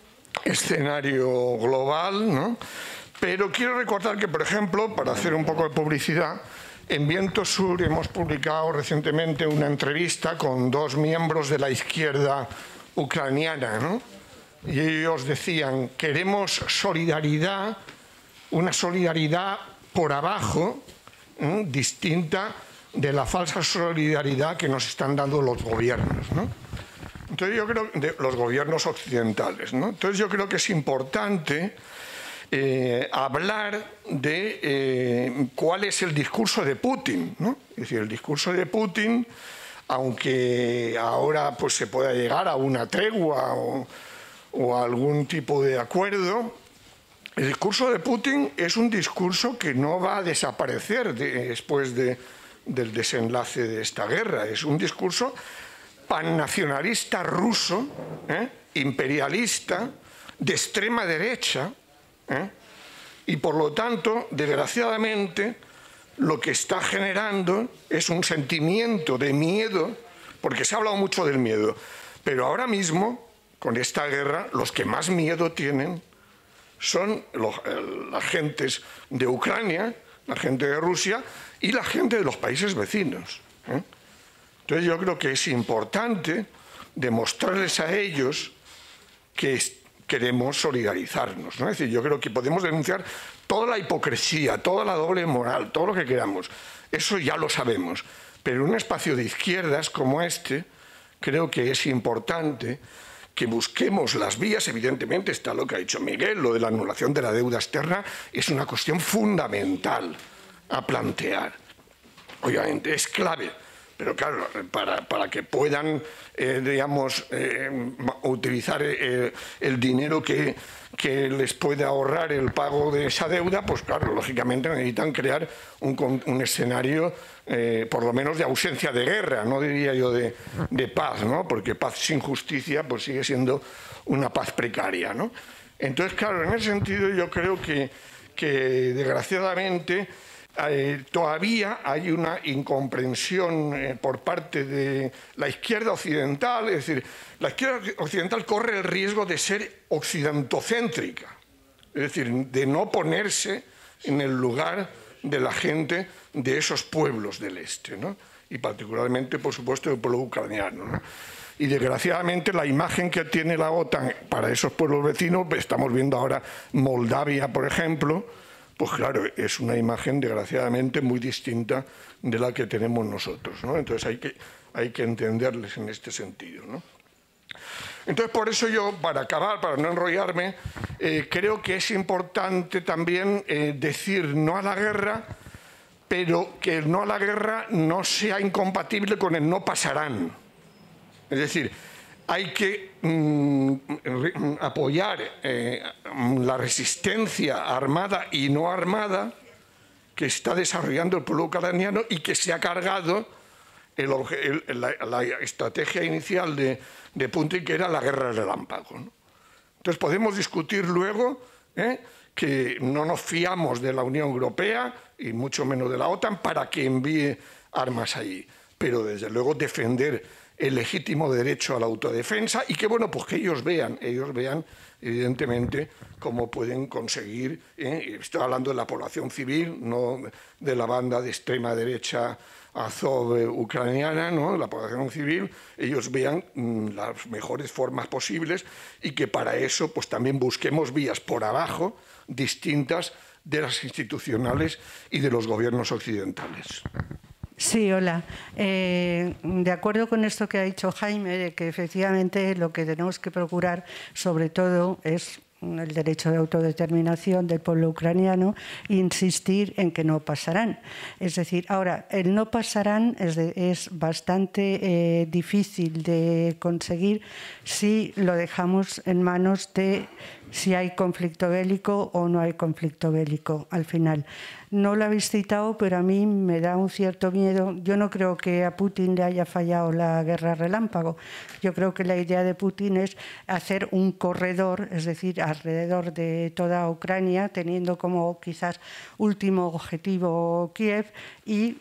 escenario global, ¿no? Pero quiero recordar que, por ejemplo, para hacer un poco de publicidad, en Viento Sur hemos publicado recientemente una entrevista con dos miembros de la izquierda ucraniana, ¿no? Y ellos decían, queremos solidaridad, una solidaridad por abajo, ¿eh? distinta de la falsa solidaridad que nos están dando los gobiernos, ¿no? Entonces yo creo, de los gobiernos occidentales, ¿no? Entonces yo creo que es importante eh, hablar de eh, cuál es el discurso de Putin, ¿no? Es decir, el discurso de Putin, aunque ahora pues se pueda llegar a una tregua o, o a algún tipo de acuerdo, el discurso de Putin es un discurso que no va a desaparecer de, después de, del desenlace de esta guerra. Es un discurso pannacionalista ruso, ¿eh? imperialista, de extrema derecha, ¿eh? y por lo tanto, desgraciadamente, lo que está generando es un sentimiento de miedo, porque se ha hablado mucho del miedo, pero ahora mismo, con esta guerra, los que más miedo tienen son los, las gentes de Ucrania, la gente de Rusia y la gente de los países vecinos, ¿eh? Entonces yo creo que es importante demostrarles a ellos que queremos solidarizarnos, ¿no? Es decir, yo creo que podemos denunciar toda la hipocresía, toda la doble moral, todo lo que queramos. Eso ya lo sabemos. Pero en un espacio de izquierdas como este, creo que es importante que busquemos las vías. Evidentemente está lo que ha dicho Miguel, lo de la anulación de la deuda externa es una cuestión fundamental a plantear. Obviamente es clave. Pero claro, para, para que puedan, eh, digamos, eh, utilizar eh, el dinero que, que les puede ahorrar el pago de esa deuda, pues claro, lógicamente necesitan crear un, un escenario, eh, por lo menos de ausencia de guerra, no diría yo de, de paz, ¿no? Porque paz sin justicia pues sigue siendo una paz precaria, ¿no? Entonces, claro, en ese sentido yo creo que, que desgraciadamente, Eh, todavía hay una incomprensión eh, por parte de la izquierda occidental, es decir, la izquierda occidental corre el riesgo de ser occidentocéntrica, es decir, de no ponerse en el lugar de la gente de esos pueblos del este, ¿no? Y particularmente, por supuesto, del pueblo ucraniano, ¿no? Y desgraciadamente la imagen que tiene la OTAN para esos pueblos vecinos, estamos viendo ahora Moldavia, por ejemplo, pues claro, es una imagen desgraciadamente muy distinta de la que tenemos nosotros, ¿no? Entonces hay que, hay que entenderles en este sentido, ¿no? Entonces por eso yo, para acabar, para no enrollarme, eh, creo que es importante también eh, decir no a la guerra, pero que el no a la guerra no sea incompatible con el no pasarán. Es decir, hay que mm, apoyar eh, la resistencia armada y no armada que está desarrollando el pueblo ucraniano y que se ha cargado el, el, la, la estrategia inicial de, de Putin, que era la guerra del relámpago, ¿no? Entonces podemos discutir luego ¿eh? que no nos fiamos de la Unión Europea y mucho menos de la OTAN para que envíe armas allí. Pero desde luego defender el legítimo derecho a la autodefensa y que, bueno, pues que ellos vean, ellos vean evidentemente cómo pueden conseguir, ¿eh? Estoy hablando de la población civil, no de la banda de extrema derecha Azov eh, ucraniana, ¿no? La población civil, ellos vean mmm, las mejores formas posibles y que para eso pues también busquemos vías por abajo distintas de las institucionales y de los gobiernos occidentales. Sí, hola. Eh, de acuerdo con esto que ha dicho Jaime, de que efectivamente lo que tenemos que procurar sobre todo es el derecho de autodeterminación del pueblo ucraniano, insistir en que no pasarán. Es decir, ahora, el no pasarán es, de, es bastante eh, difícil de conseguir si lo dejamos en manos de si hay conflicto bélico o no hay conflicto bélico al final. No lo habéis citado, pero a mí me da un cierto miedo. Yo no creo que a Putin le haya fallado la guerra relámpago. Yo creo que la idea de Putin es hacer un corredor, es decir, alrededor de toda Ucrania, teniendo como quizás último objetivo Kiev, y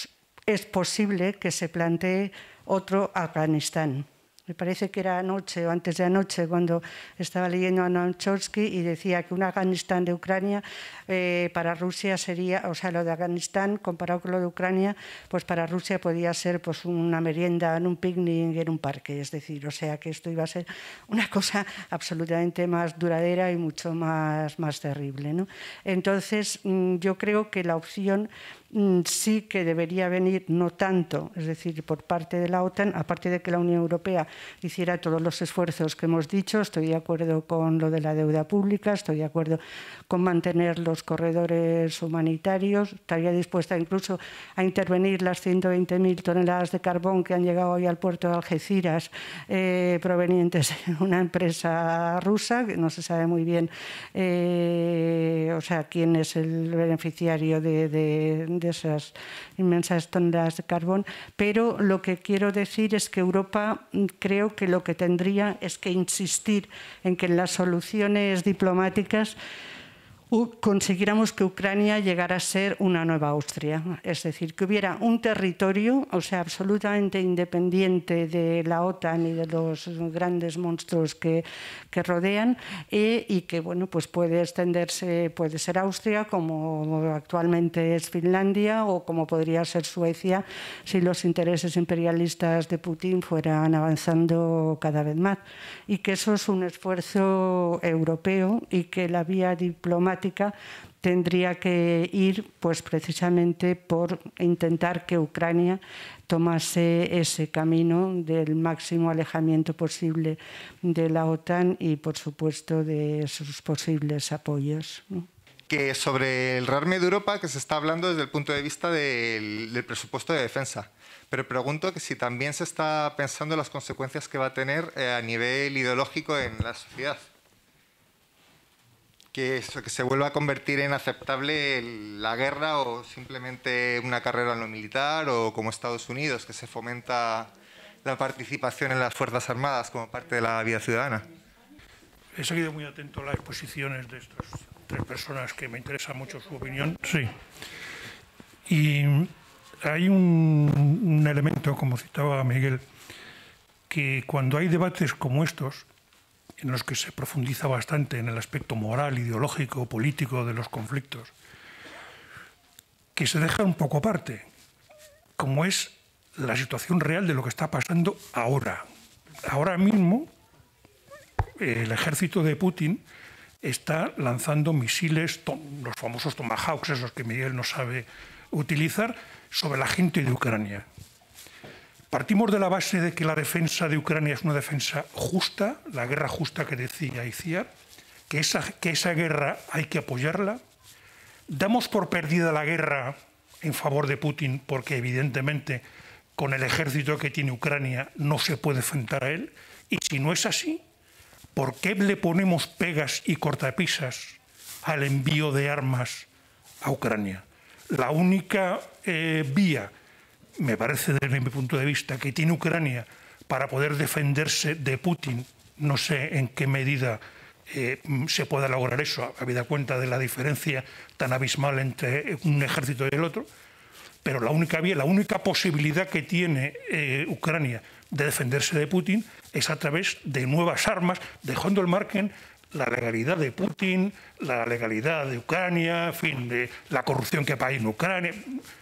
es posible que se plantee otro Afganistán. Me parece que era anoche o antes de anoche cuando estaba leyendo a Noam Chomsky y decía que un Afganistán de Ucrania eh, para Rusia sería, o sea, lo de Afganistán comparado con lo de Ucrania, pues para Rusia podía ser pues una merienda en un picnic en un parque, es decir, o sea que esto iba a ser una cosa absolutamente más duradera y mucho más, más terrible, ¿no? Entonces, yo creo que la opción sí que debería venir no tanto, es decir, por parte de la OTAN, aparte de que la Unión Europea hiciera todos los esfuerzos que hemos dicho. Estoy de acuerdo con lo de la deuda pública, estoy de acuerdo con mantener los corredores humanitarios, estaría dispuesta incluso a intervenir las ciento veinte mil toneladas de carbón que han llegado hoy al puerto de Algeciras eh, provenientes de una empresa rusa, que no se sabe muy bien eh, o sea, quién es el beneficiario de, de, de esas inmensas toneladas de carbón, pero lo que quiero decir es que Europa creo que lo que tendría es que insistir en que en las soluciones diplomáticas consiguiéramos que Ucrania llegara a ser una nueva Austria, es decir, que hubiera un territorio, o sea, absolutamente independiente de la OTAN y de los grandes monstruos que, que rodean eh, y que, bueno, pues puede extenderse, puede ser Austria, como actualmente es Finlandia, o como podría ser Suecia si los intereses imperialistas de Putin fueran avanzando cada vez más, y que eso es un esfuerzo europeo y que la vía diplomática tendría que ir pues precisamente por intentar que Ucrania tomase ese camino del máximo alejamiento posible de la OTAN y, por supuesto, de sus posibles apoyos, ¿no? Que sobre el rearme de Europa, que se está hablando desde el punto de vista del, del presupuesto de defensa, pero pregunto que si también se está pensando en las consecuencias que va a tener eh, a nivel ideológico en la sociedad. Que, eso, que se vuelva a convertir en aceptable la guerra o simplemente una carrera en lo militar, o como Estados Unidos, que se fomenta la participación en las Fuerzas Armadas como parte de la vida ciudadana. He seguido muy atento a las exposiciones de estas tres personas que me interesa mucho su opinión. Sí. Y hay un, un elemento, como citaba Miguel, que cuando hay debates como estos, en los que se profundiza bastante en el aspecto moral, ideológico, político de los conflictos, que se deja un poco aparte, como es la situación real de lo que está pasando ahora. Ahora mismo, el ejército de Putin está lanzando misiles, los famosos Tomahawks, esos que Miguel no sabe utilizar, sobre la gente de Ucrania. Partimos de la base de que la defensa de Ucrania es una defensa justa, la guerra justa que decía Iciar, que esa, que esa guerra hay que apoyarla. Damos por perdida la guerra en favor de Putin porque evidentemente con el ejército que tiene Ucrania no se puede enfrentar a él. Y si no es así, ¿por qué le ponemos pegas y cortapisas al envío de armas a Ucrania? La única eh, vía, me parece desde mi punto de vista, que tiene Ucrania para poder defenderse de Putin, no sé en qué medida eh, se pueda lograr eso, habida cuenta de la diferencia tan abismal entre un ejército y el otro, pero la única vía, la única posibilidad que tiene eh, Ucrania de defenderse de Putin es a través de nuevas armas, dejando al margen la legalidad de Putin, la legalidad de Ucrania, en fin, de la corrupción que hay en Ucrania.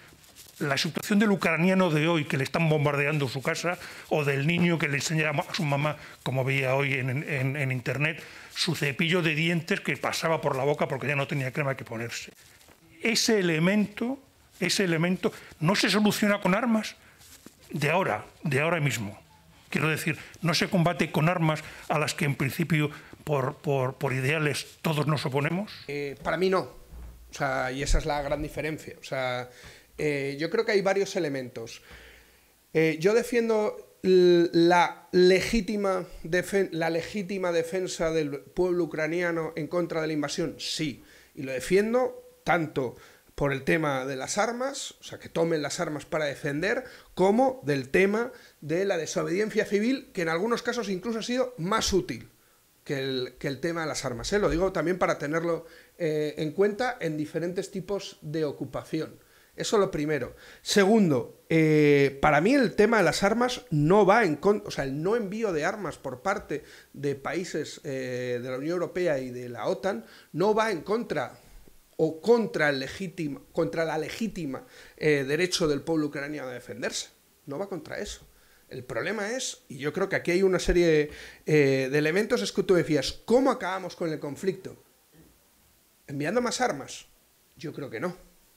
La situación del ucraniano de hoy, que le están bombardeando su casa, o del niño que le enseña a su mamá, como veía hoy en, en, en internet, su cepillo de dientes que pasaba por la boca porque ya no tenía crema que ponerse. Ese elemento, ese elemento no se soluciona con armas de ahora, de ahora mismo. Quiero decir, no se combate con armas a las que en principio por, por, por ideales todos nos oponemos. Eh, para mí no. O sea, y esa es la gran diferencia. O sea, eh, yo creo que hay varios elementos. Eh, yo defiendo la legítima, defen la legítima defensa del pueblo ucraniano en contra de la invasión, sí. Y lo defiendo tanto por el tema de las armas, o sea, que tomen las armas para defender, como del tema de la desobediencia civil, que en algunos casos incluso ha sido más útil que el, que el tema de las armas, ¿eh? Lo digo también para tenerlo eh, en cuenta en diferentes tipos de ocupación. Eso lo primero. Segundo, eh, para mí el tema de las armas no va en contra, o sea, el no envío de armas por parte de países eh, de la Unión Europea y de la OTAN no va en contra o contra, el legítima, contra la legítima eh, derecho del pueblo ucraniano a defenderse. No va contra eso. El problema es, y yo creo que aquí hay una serie eh, de elementos, es que tú decías, ¿cómo acabamos con el conflicto? ¿Enviando más armas? Yo creo que no.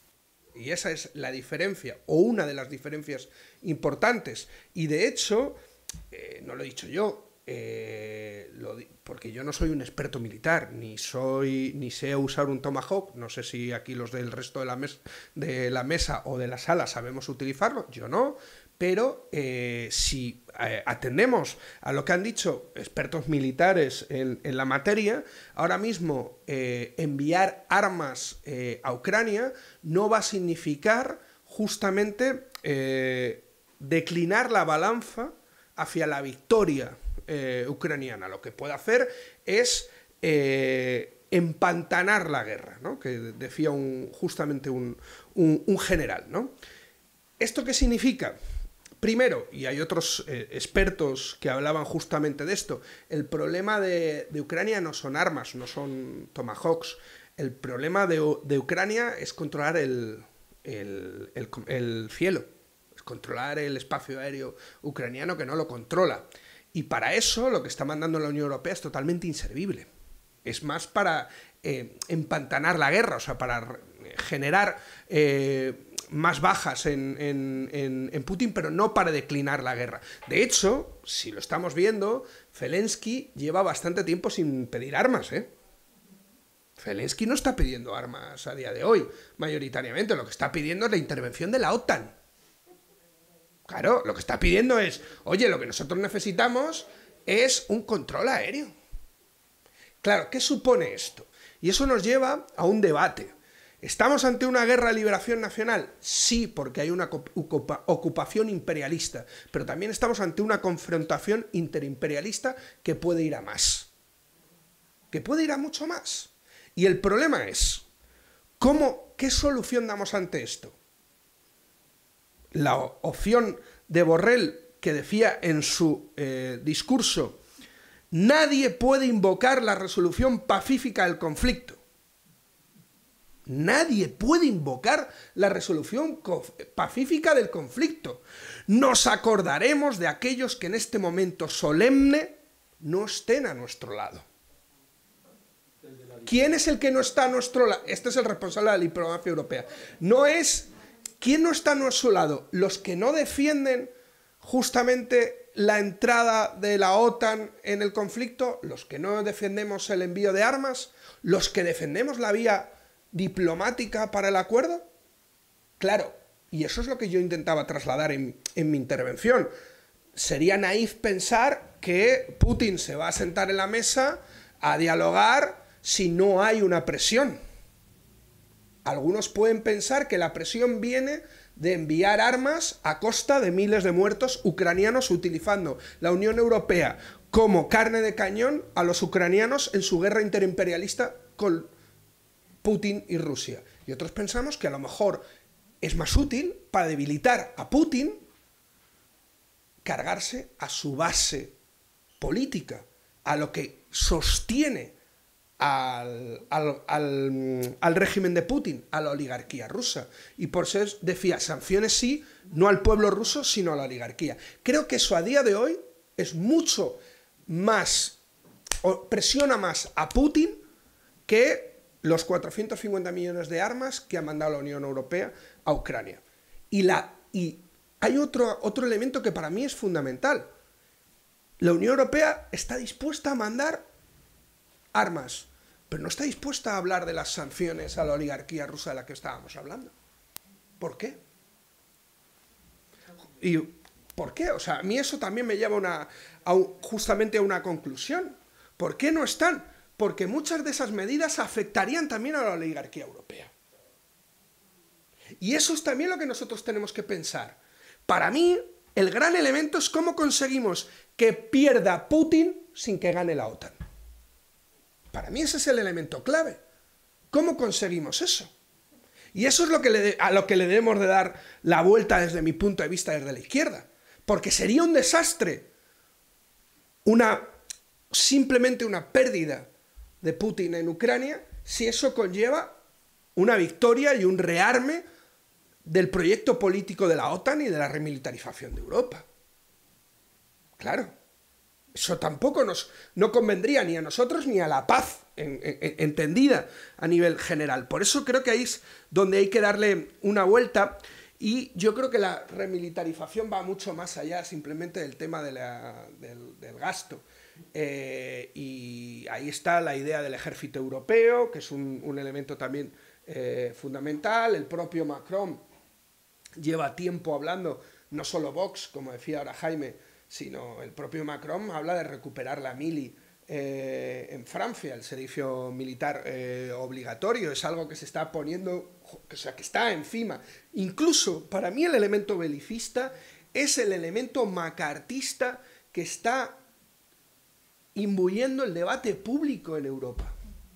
Y esa es la diferencia, o una de las diferencias importantes. Y de hecho, eh, no lo he dicho yo, eh, lo di porque yo no soy un experto militar, ni soy ni sé usar un Tomahawk, no sé si aquí los del resto de la, mes de la mesa o de la sala sabemos utilizarlo, yo no, pero eh, si eh, atendemos a lo que han dicho expertos militares en, en la materia, ahora mismo eh, enviar armas eh, a Ucrania no va a significar justamente eh, declinar la balanza hacia la victoria eh, ucraniana. Lo que puede hacer es eh, empantanar la guerra, ¿no? Que decía un, justamente un, un, un general, ¿no? ¿Esto qué significa? Primero, y hay otros eh, expertos que hablaban justamente de esto, el problema de, de Ucrania no son armas, no son Tomahawks. El problema de, de Ucrania es controlar el, el, el, el cielo, es controlar el espacio aéreo ucraniano, que no lo controla. Y para eso lo que está mandando la Unión Europea es totalmente inservible. Es más para eh, empantanar la guerra, o sea, para generar eh, más bajas en, en, en, en Putin, pero no para declinar la guerra. De hecho, si lo estamos viendo, Zelensky lleva bastante tiempo sin pedir armas, ¿eh? Zelensky no está pidiendo armas a día de hoy, mayoritariamente. Lo que está pidiendo es la intervención de la OTAN. Claro, lo que está pidiendo es, oye, lo que nosotros necesitamos es un control aéreo. Claro, ¿qué supone esto? Y eso nos lleva a un debate. ¿Estamos ante una guerra de liberación nacional? Sí, porque hay una ocupa ocupación imperialista, pero también estamos ante una confrontación interimperialista que puede ir a más. Que puede ir a mucho más. Y el problema es, ¿cómo, qué solución damos ante esto? La opción de Borrell, que decía en su eh, discurso, nadie puede invocar la resolución pacífica del conflicto. Nadie puede invocar la resolución pacífica del conflicto. Nos acordaremos de aquellos que en este momento solemne no estén a nuestro lado. ¿Quién es el que no está a nuestro lado? Este es el responsable de la diplomacia europea. No es... ¿Quién no está a nuestro lado? Los que no defienden justamente la entrada de la OTAN en el conflicto, los que no defendemos el envío de armas, los que defendemos la vía diplomática para el acuerdo. Claro, y eso es lo que yo intentaba trasladar en, en mi intervención. Sería naif pensar que Putin se va a sentar en la mesa a dialogar si no hay una presión. Algunos pueden pensar que la presión viene de enviar armas a costa de miles de muertos ucranianos utilizando la Unión Europea como carne de cañón a los ucranianos en su guerra interimperialista con Putin y Rusia. Y otros pensamos que a lo mejor es más útil para debilitar a Putin cargarse a su base política, a lo que sostiene al, al, al, al régimen de Putin, a la oligarquía rusa. Y por eso decía, sanciones sí, no al pueblo ruso, sino a la oligarquía. Creo que eso a día de hoy es mucho más, o presiona más a Putin que los cuatrocientos cincuenta millones de armas que ha mandado la Unión Europea a Ucrania. Y, la, y hay otro, otro elemento que para mí es fundamental. La Unión Europea está dispuesta a mandar armas, pero no está dispuesta a hablar de las sanciones a la oligarquía rusa de la que estábamos hablando. ¿Por qué? ¿Y por qué? O sea, a mí eso también me lleva una, a un, justamente a una conclusión. ¿Por qué no están? Porque muchas de esas medidas afectarían también a la oligarquía europea. Y eso es también lo que nosotros tenemos que pensar. Para mí, el gran elemento es cómo conseguimos que pierda Putin sin que gane la OTAN. Para mí ese es el elemento clave. ¿Cómo conseguimos eso? Y eso es lo que le, a lo que le debemos de dar la vuelta desde mi punto de vista desde la izquierda. Porque sería un desastre, una, simplemente una pérdida de Putin en Ucrania, si eso conlleva una victoria y un rearme del proyecto político de la OTAN y de la remilitarización de Europa. Claro, eso tampoco nos no convendría ni a nosotros ni a la paz en, en, entendida a nivel general. Por eso creo que ahí es donde hay que darle una vuelta, y yo creo que la remilitarización va mucho más allá simplemente del tema de la, del, del gasto. Eh, y ahí está la idea del ejército europeo, que es un, un elemento también eh, fundamental. El propio Macron lleva tiempo hablando, no solo Vox, como decía ahora Jaime, sino el propio Macron habla de recuperar la mili eh, en Francia, el servicio militar eh, obligatorio. Es algo que se está poniendo, o sea, que está encima. Incluso, para mí, el elemento belicista es el elemento macartista que está imbuyendo el debate público en Europa.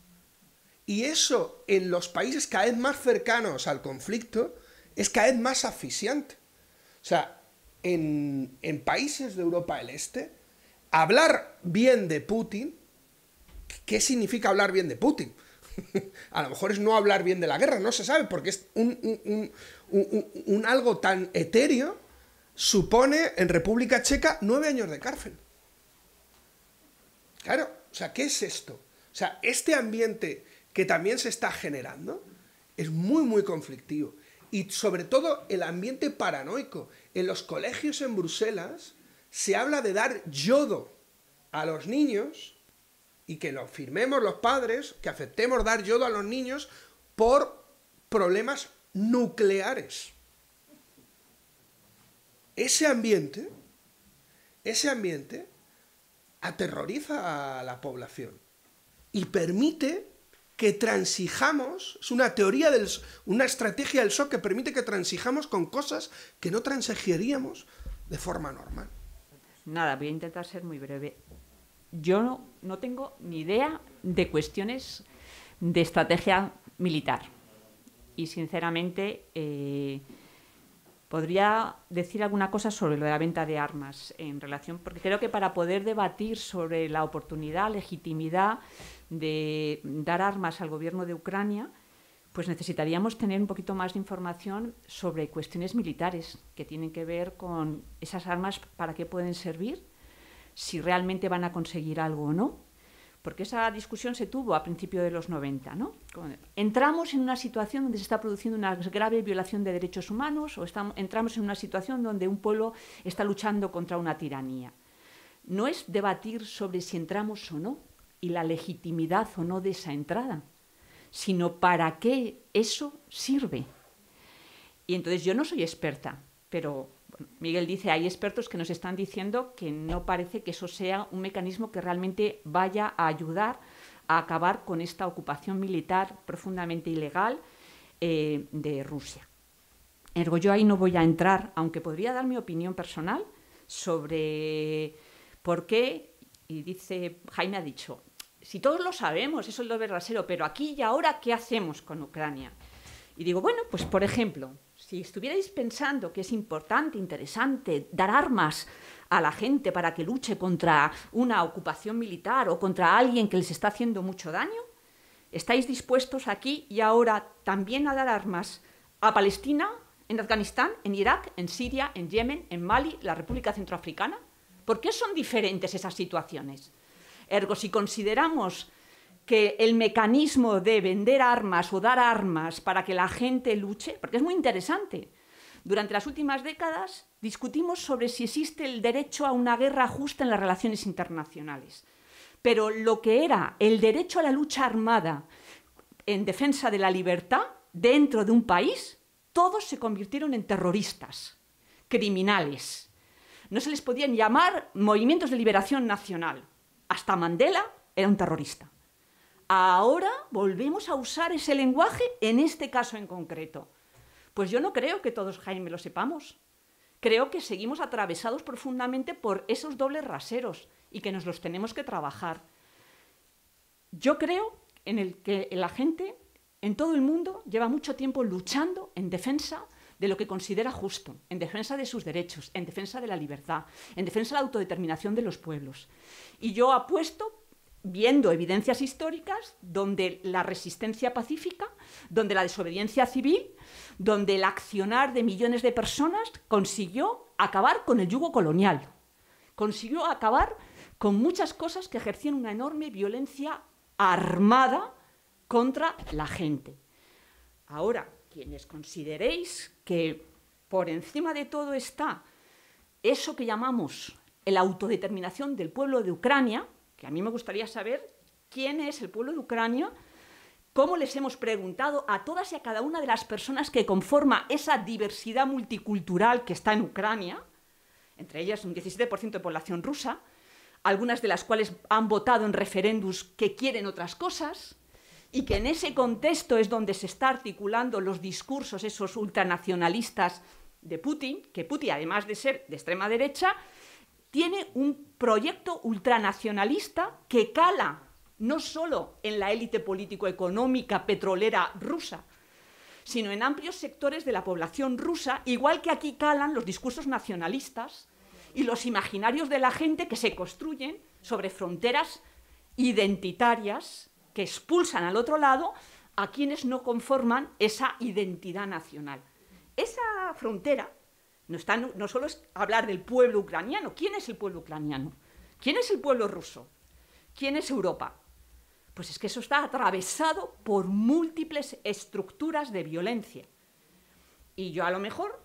Y eso, en los países cada vez más cercanos al conflicto, es cada vez más asfixiante. O sea, en, en países de Europa del Este, hablar bien de Putin, ¿qué significa hablar bien de Putin? A lo mejor es no hablar bien de la guerra, no se sabe, porque es un, un, un, un, un algo tan etéreo, supone en República Checa nueve años de cárcel. Claro, o sea, ¿qué es esto? O sea, este ambiente que también se está generando es muy, muy conflictivo. Y sobre todo el ambiente paranoico. En los colegios en Bruselas se habla de dar yodo a los niños, y que lo firmemos los padres, que aceptemos dar yodo a los niños por problemas nucleares. Ese ambiente, ese ambiente aterroriza a la población y permite que transijamos, es una teoría, del, una estrategia del shock que permite que transijamos con cosas que no transigiríamos de forma normal. Nada, voy a intentar ser muy breve. Yo no, no tengo ni idea de cuestiones de estrategia militar. Y sinceramente eh, podría decir alguna cosa sobre lo de la venta de armas en relación, porque creo que para poder debatir sobre la oportunidad, legitimidad de dar armas al gobierno de Ucrania, pues necesitaríamos tener un poquito más de información sobre cuestiones militares que tienen que ver con esas armas, para qué pueden servir, si realmente van a conseguir algo o no, porque esa discusión se tuvo a principios de los noventa, ¿no? Entramos en una situación donde se está produciendo una grave violación de derechos humanos, o estamos, entramos en una situación donde un pueblo está luchando contra una tiranía. No es debatir sobre si entramos o no y la legitimidad o no de esa entrada, sino para qué eso sirve. Y entonces yo no soy experta, pero bueno, Miguel dice, hay expertos que nos están diciendo que no parece que eso sea un mecanismo que realmente vaya a ayudar a acabar con esta ocupación militar profundamente ilegal eh, de Rusia. Ergo, yo ahí no voy a entrar, aunque podría dar mi opinión personal sobre por qué Y dice, Jaime ha dicho, si todos lo sabemos, eso es lo doble rasero, pero aquí y ahora, ¿qué hacemos con Ucrania? Y digo, bueno, pues por ejemplo, si estuvierais pensando que es importante, interesante, dar armas a la gente para que luche contra una ocupación militar o contra alguien que les está haciendo mucho daño, ¿estáis dispuestos aquí y ahora también a dar armas a Palestina, en Afganistán, en Irak, en Siria, en Yemen, en Mali, la República Centroafricana? ¿Por qué son diferentes esas situaciones? Ergo, si consideramos que el mecanismo de vender armas o dar armas para que la gente luche, porque es muy interesante, durante las últimas décadas discutimos sobre si existe el derecho a una guerra justa en las relaciones internacionales. Pero lo que era el derecho a la lucha armada en defensa de la libertad dentro de un país, todos se convirtieron en terroristas, criminales. No se les podían llamar movimientos de liberación nacional. Hasta Mandela era un terrorista. Ahora volvemos a usar ese lenguaje en este caso en concreto. Pues yo no creo que todos, Jaime, lo sepamos. Creo que seguimos atravesados profundamente por esos dobles raseros y que nos los tenemos que trabajar. Yo creo en el que la gente en todo el mundo lleva mucho tiempo luchando en defensa de lo que considera justo, en defensa de sus derechos, en defensa de la libertad, en defensa de la autodeterminación de los pueblos. Y yo apuesto, viendo evidencias históricas, donde la resistencia pacífica, donde la desobediencia civil, donde el accionar de millones de personas consiguió acabar con el yugo colonial, consiguió acabar con muchas cosas que ejercían una enorme violencia armada contra la gente. Ahora, quienes consideréis que por encima de todo está eso que llamamos la autodeterminación del pueblo de Ucrania, que a mí me gustaría saber quién es el pueblo de Ucrania, cómo les hemos preguntado a todas y a cada una de las personas que conforma esa diversidad multicultural que está en Ucrania, entre ellas un diecisiete por ciento de población rusa, algunas de las cuales han votado en referéndums que quieren otras cosas, y que en ese contexto es donde se está articulando los discursos esos ultranacionalistas de Putin, que Putin, además de ser de extrema derecha, tiene un proyecto ultranacionalista que cala no solo en la élite político-económica petrolera rusa, sino en amplios sectores de la población rusa, igual que aquí calan los discursos nacionalistas y los imaginarios de la gente que se construyen sobre fronteras identitarias que expulsan al otro lado a quienes no conforman esa identidad nacional. Esa frontera no, está, no, no solo es hablar del pueblo ucraniano. ¿Quién es el pueblo ucraniano? ¿Quién es el pueblo ruso? ¿Quién es Europa? Pues es que eso está atravesado por múltiples estructuras de violencia. Y yo a lo mejor,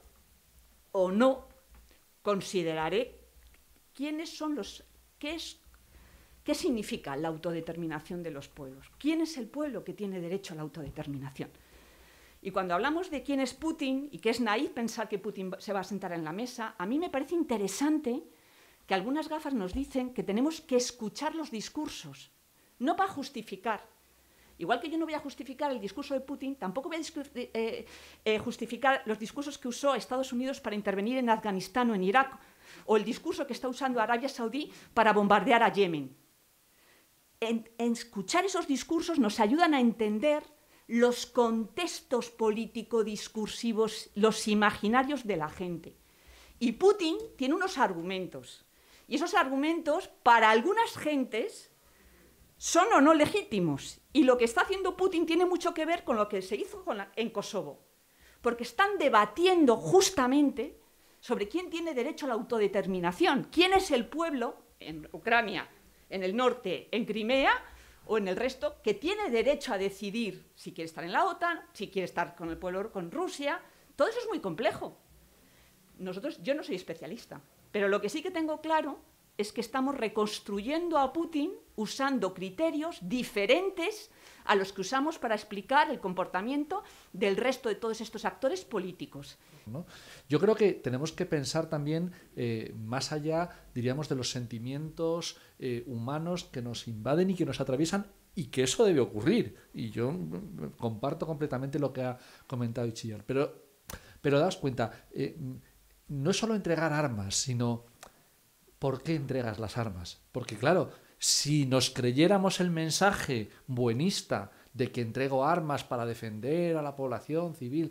o no, consideraré quiénes son los... qué es, qué significa la autodeterminación de los pueblos. ¿Quién es el pueblo que tiene derecho a la autodeterminación? Y cuando hablamos de quién es Putin, y que es naif pensar que Putin se va a sentar en la mesa, a mí me parece interesante que algunas gafas nos dicen que tenemos que escuchar los discursos, no para justificar. Igual que yo no voy a justificar el discurso de Putin, tampoco voy a eh, eh, justificar los discursos que usó Estados Unidos para intervenir en Afganistán o en Irak, o el discurso que está usando Arabia Saudí para bombardear a Yemen. En, en escuchar esos discursos nos ayudan a entender los contextos político-discursivos, los imaginarios de la gente. Y Putin tiene unos argumentos. Y esos argumentos, para algunas gentes, son o no legítimos. Y lo que está haciendo Putin tiene mucho que ver con lo que se hizo con la, en Kosovo. Porque están debatiendo justamente sobre quién tiene derecho a la autodeterminación. ¿Quién es el pueblo en Ucrania, en el norte, en Crimea, o en el resto, que tiene derecho a decidir si quiere estar en la OTAN, si quiere estar con el pueblo, con Rusia? Todo eso es muy complejo. Nosotros, yo no soy especialista, pero lo que sí que tengo claro es que estamos reconstruyendo a Putin usando criterios diferentes a los que usamos para explicar el comportamiento del resto de todos estos actores políticos. ¿No? Yo creo que tenemos que pensar también eh, más allá, diríamos, de los sentimientos eh, humanos que nos invaden y que nos atraviesan, y que eso debe ocurrir. Y yo mm, comparto completamente lo que ha comentado Itziar. Pero, pero daos cuenta, eh, no es solo entregar armas, sino ¿por qué entregas las armas? Porque claro, si nos creyéramos el mensaje buenista de que entrego armas para defender a la población civil,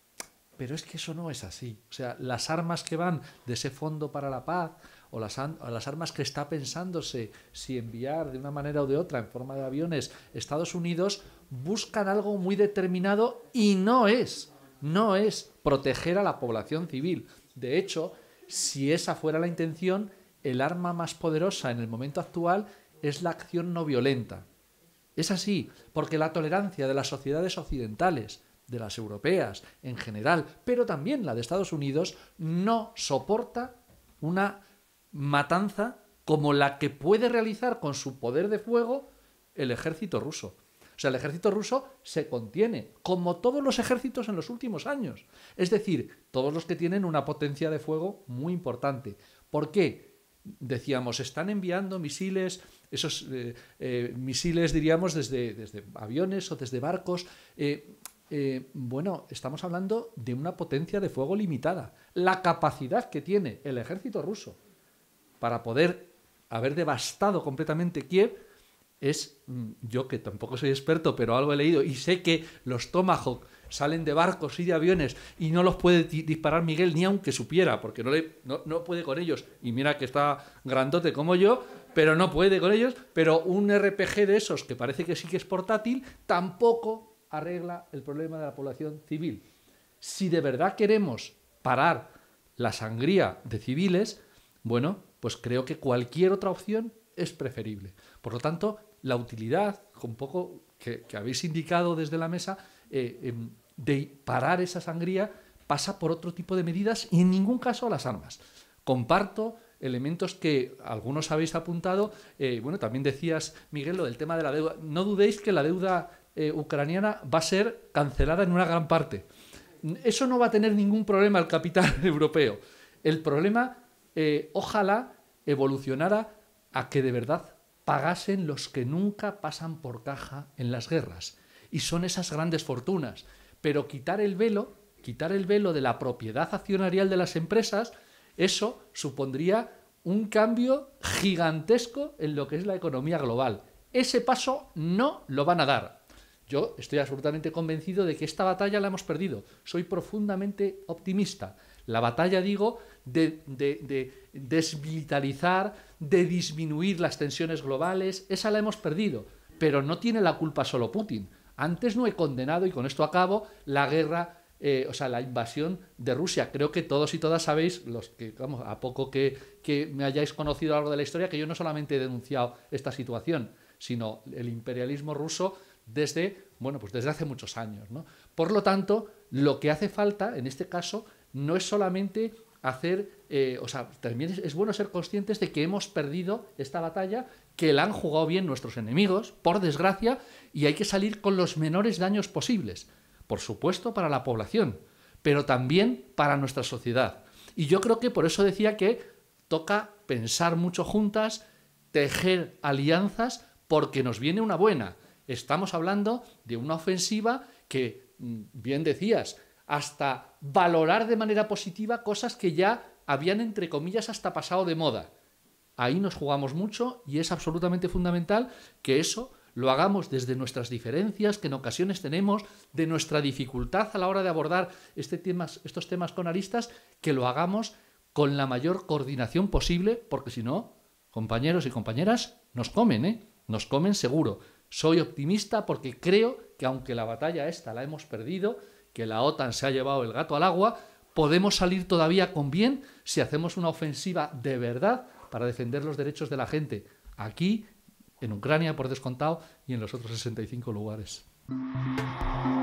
pero es que eso no es así. O sea, las armas que van de ese fondo para la paz o las, o las armas que está pensándose si enviar de una manera o de otra en forma de aviones Estados Unidos buscan algo muy determinado y no es, no es proteger a la población civil. De hecho, si esa fuera la intención, el arma más poderosa en el momento actual es la acción no violenta. Es así, porque la tolerancia de las sociedades occidentales, de las europeas en general, pero también la de Estados Unidos, no soporta una matanza como la que puede realizar con su poder de fuego el ejército ruso. O sea, el ejército ruso se contiene, como todos los ejércitos en los últimos años. Es decir, todos los que tienen una potencia de fuego muy importante. ¿Por qué? Decíamos, están enviando misiles, esos eh, eh, misiles, diríamos, desde, desde aviones o desde barcos. Eh, eh, bueno, estamos hablando de una potencia de fuego limitada. La capacidad que tiene el ejército ruso para poder haber devastado completamente Kiev es, yo que tampoco soy experto, pero algo he leído y sé que los Tomahawk salen de barcos y de aviones y no los puede disparar Miguel ni aunque supiera, porque no, le, no, no puede con ellos. Y mira que está grandote como yo, pero no puede con ellos. Pero un R P G de esos, que parece que sí que es portátil, tampoco arregla el problema de la población civil. Si de verdad queremos parar la sangría de civiles, bueno, pues creo que cualquier otra opción es preferible. Por lo tanto, la utilidad, un poco que, que habéis indicado desde la mesa, eh, eh, de parar esa sangría pasa por otro tipo de medidas y en ningún caso a las armas. Comparto elementos que algunos habéis apuntado. Eh, bueno, también decías, Miguel, lo del tema de la deuda. No dudéis que la deuda eh, ucraniana va a ser cancelada en una gran parte. Eso no va a tener ningún problema el capital europeo. El problema, eh, ojalá, evolucionara a que de verdad pagasen los que nunca pasan por caja en las guerras. Y son esas grandes fortunas. Pero quitar el velo, quitar el velo de la propiedad accionarial de las empresas, eso supondría un cambio gigantesco en lo que es la economía global. Ese paso no lo van a dar. Yo estoy absolutamente convencido de que esta batalla la hemos perdido. Soy profundamente optimista. La batalla, digo, de, de, de desmilitarizar, de disminuir las tensiones globales, esa la hemos perdido. Pero no tiene la culpa solo Putin. Antes no he condenado, y con esto acabo, la guerra, eh, o sea, la invasión de Rusia. Creo que todos y todas sabéis, los que, vamos, a poco que, que me hayáis conocido a lo largo de la historia, que yo no solamente he denunciado esta situación, sino el imperialismo ruso desde, bueno, pues desde hace muchos años, ¿no? Por lo tanto, lo que hace falta, en este caso, no es solamente hacer, eh, o sea, también es, es bueno ser conscientes de que hemos perdido esta batalla, que la han jugado bien nuestros enemigos, por desgracia, y hay que salir con los menores daños posibles. Por supuesto, para la población, pero también para nuestra sociedad. Y yo creo que por eso decía que toca pensar mucho juntas, tejer alianzas, porque nos viene una buena. Estamos hablando de una ofensiva que, bien decías, hasta valorar de manera positiva cosas que ya habían, entre comillas, hasta pasado de moda. Ahí nos jugamos mucho y es absolutamente fundamental que eso lo hagamos desde nuestras diferencias, que en ocasiones tenemos, de nuestra dificultad a la hora de abordar este temas, estos temas con aristas, que lo hagamos con la mayor coordinación posible, porque si no, compañeros y compañeras, nos comen, ¿eh? Nos comen seguro. Soy optimista porque creo que aunque la batalla esta la hemos perdido, que la OTAN se ha llevado el gato al agua, podemos salir todavía con bien si hacemos una ofensiva de verdad para defender los derechos de la gente, aquí, en Ucrania, por descontado, y en los otros sesenta y cinco lugares.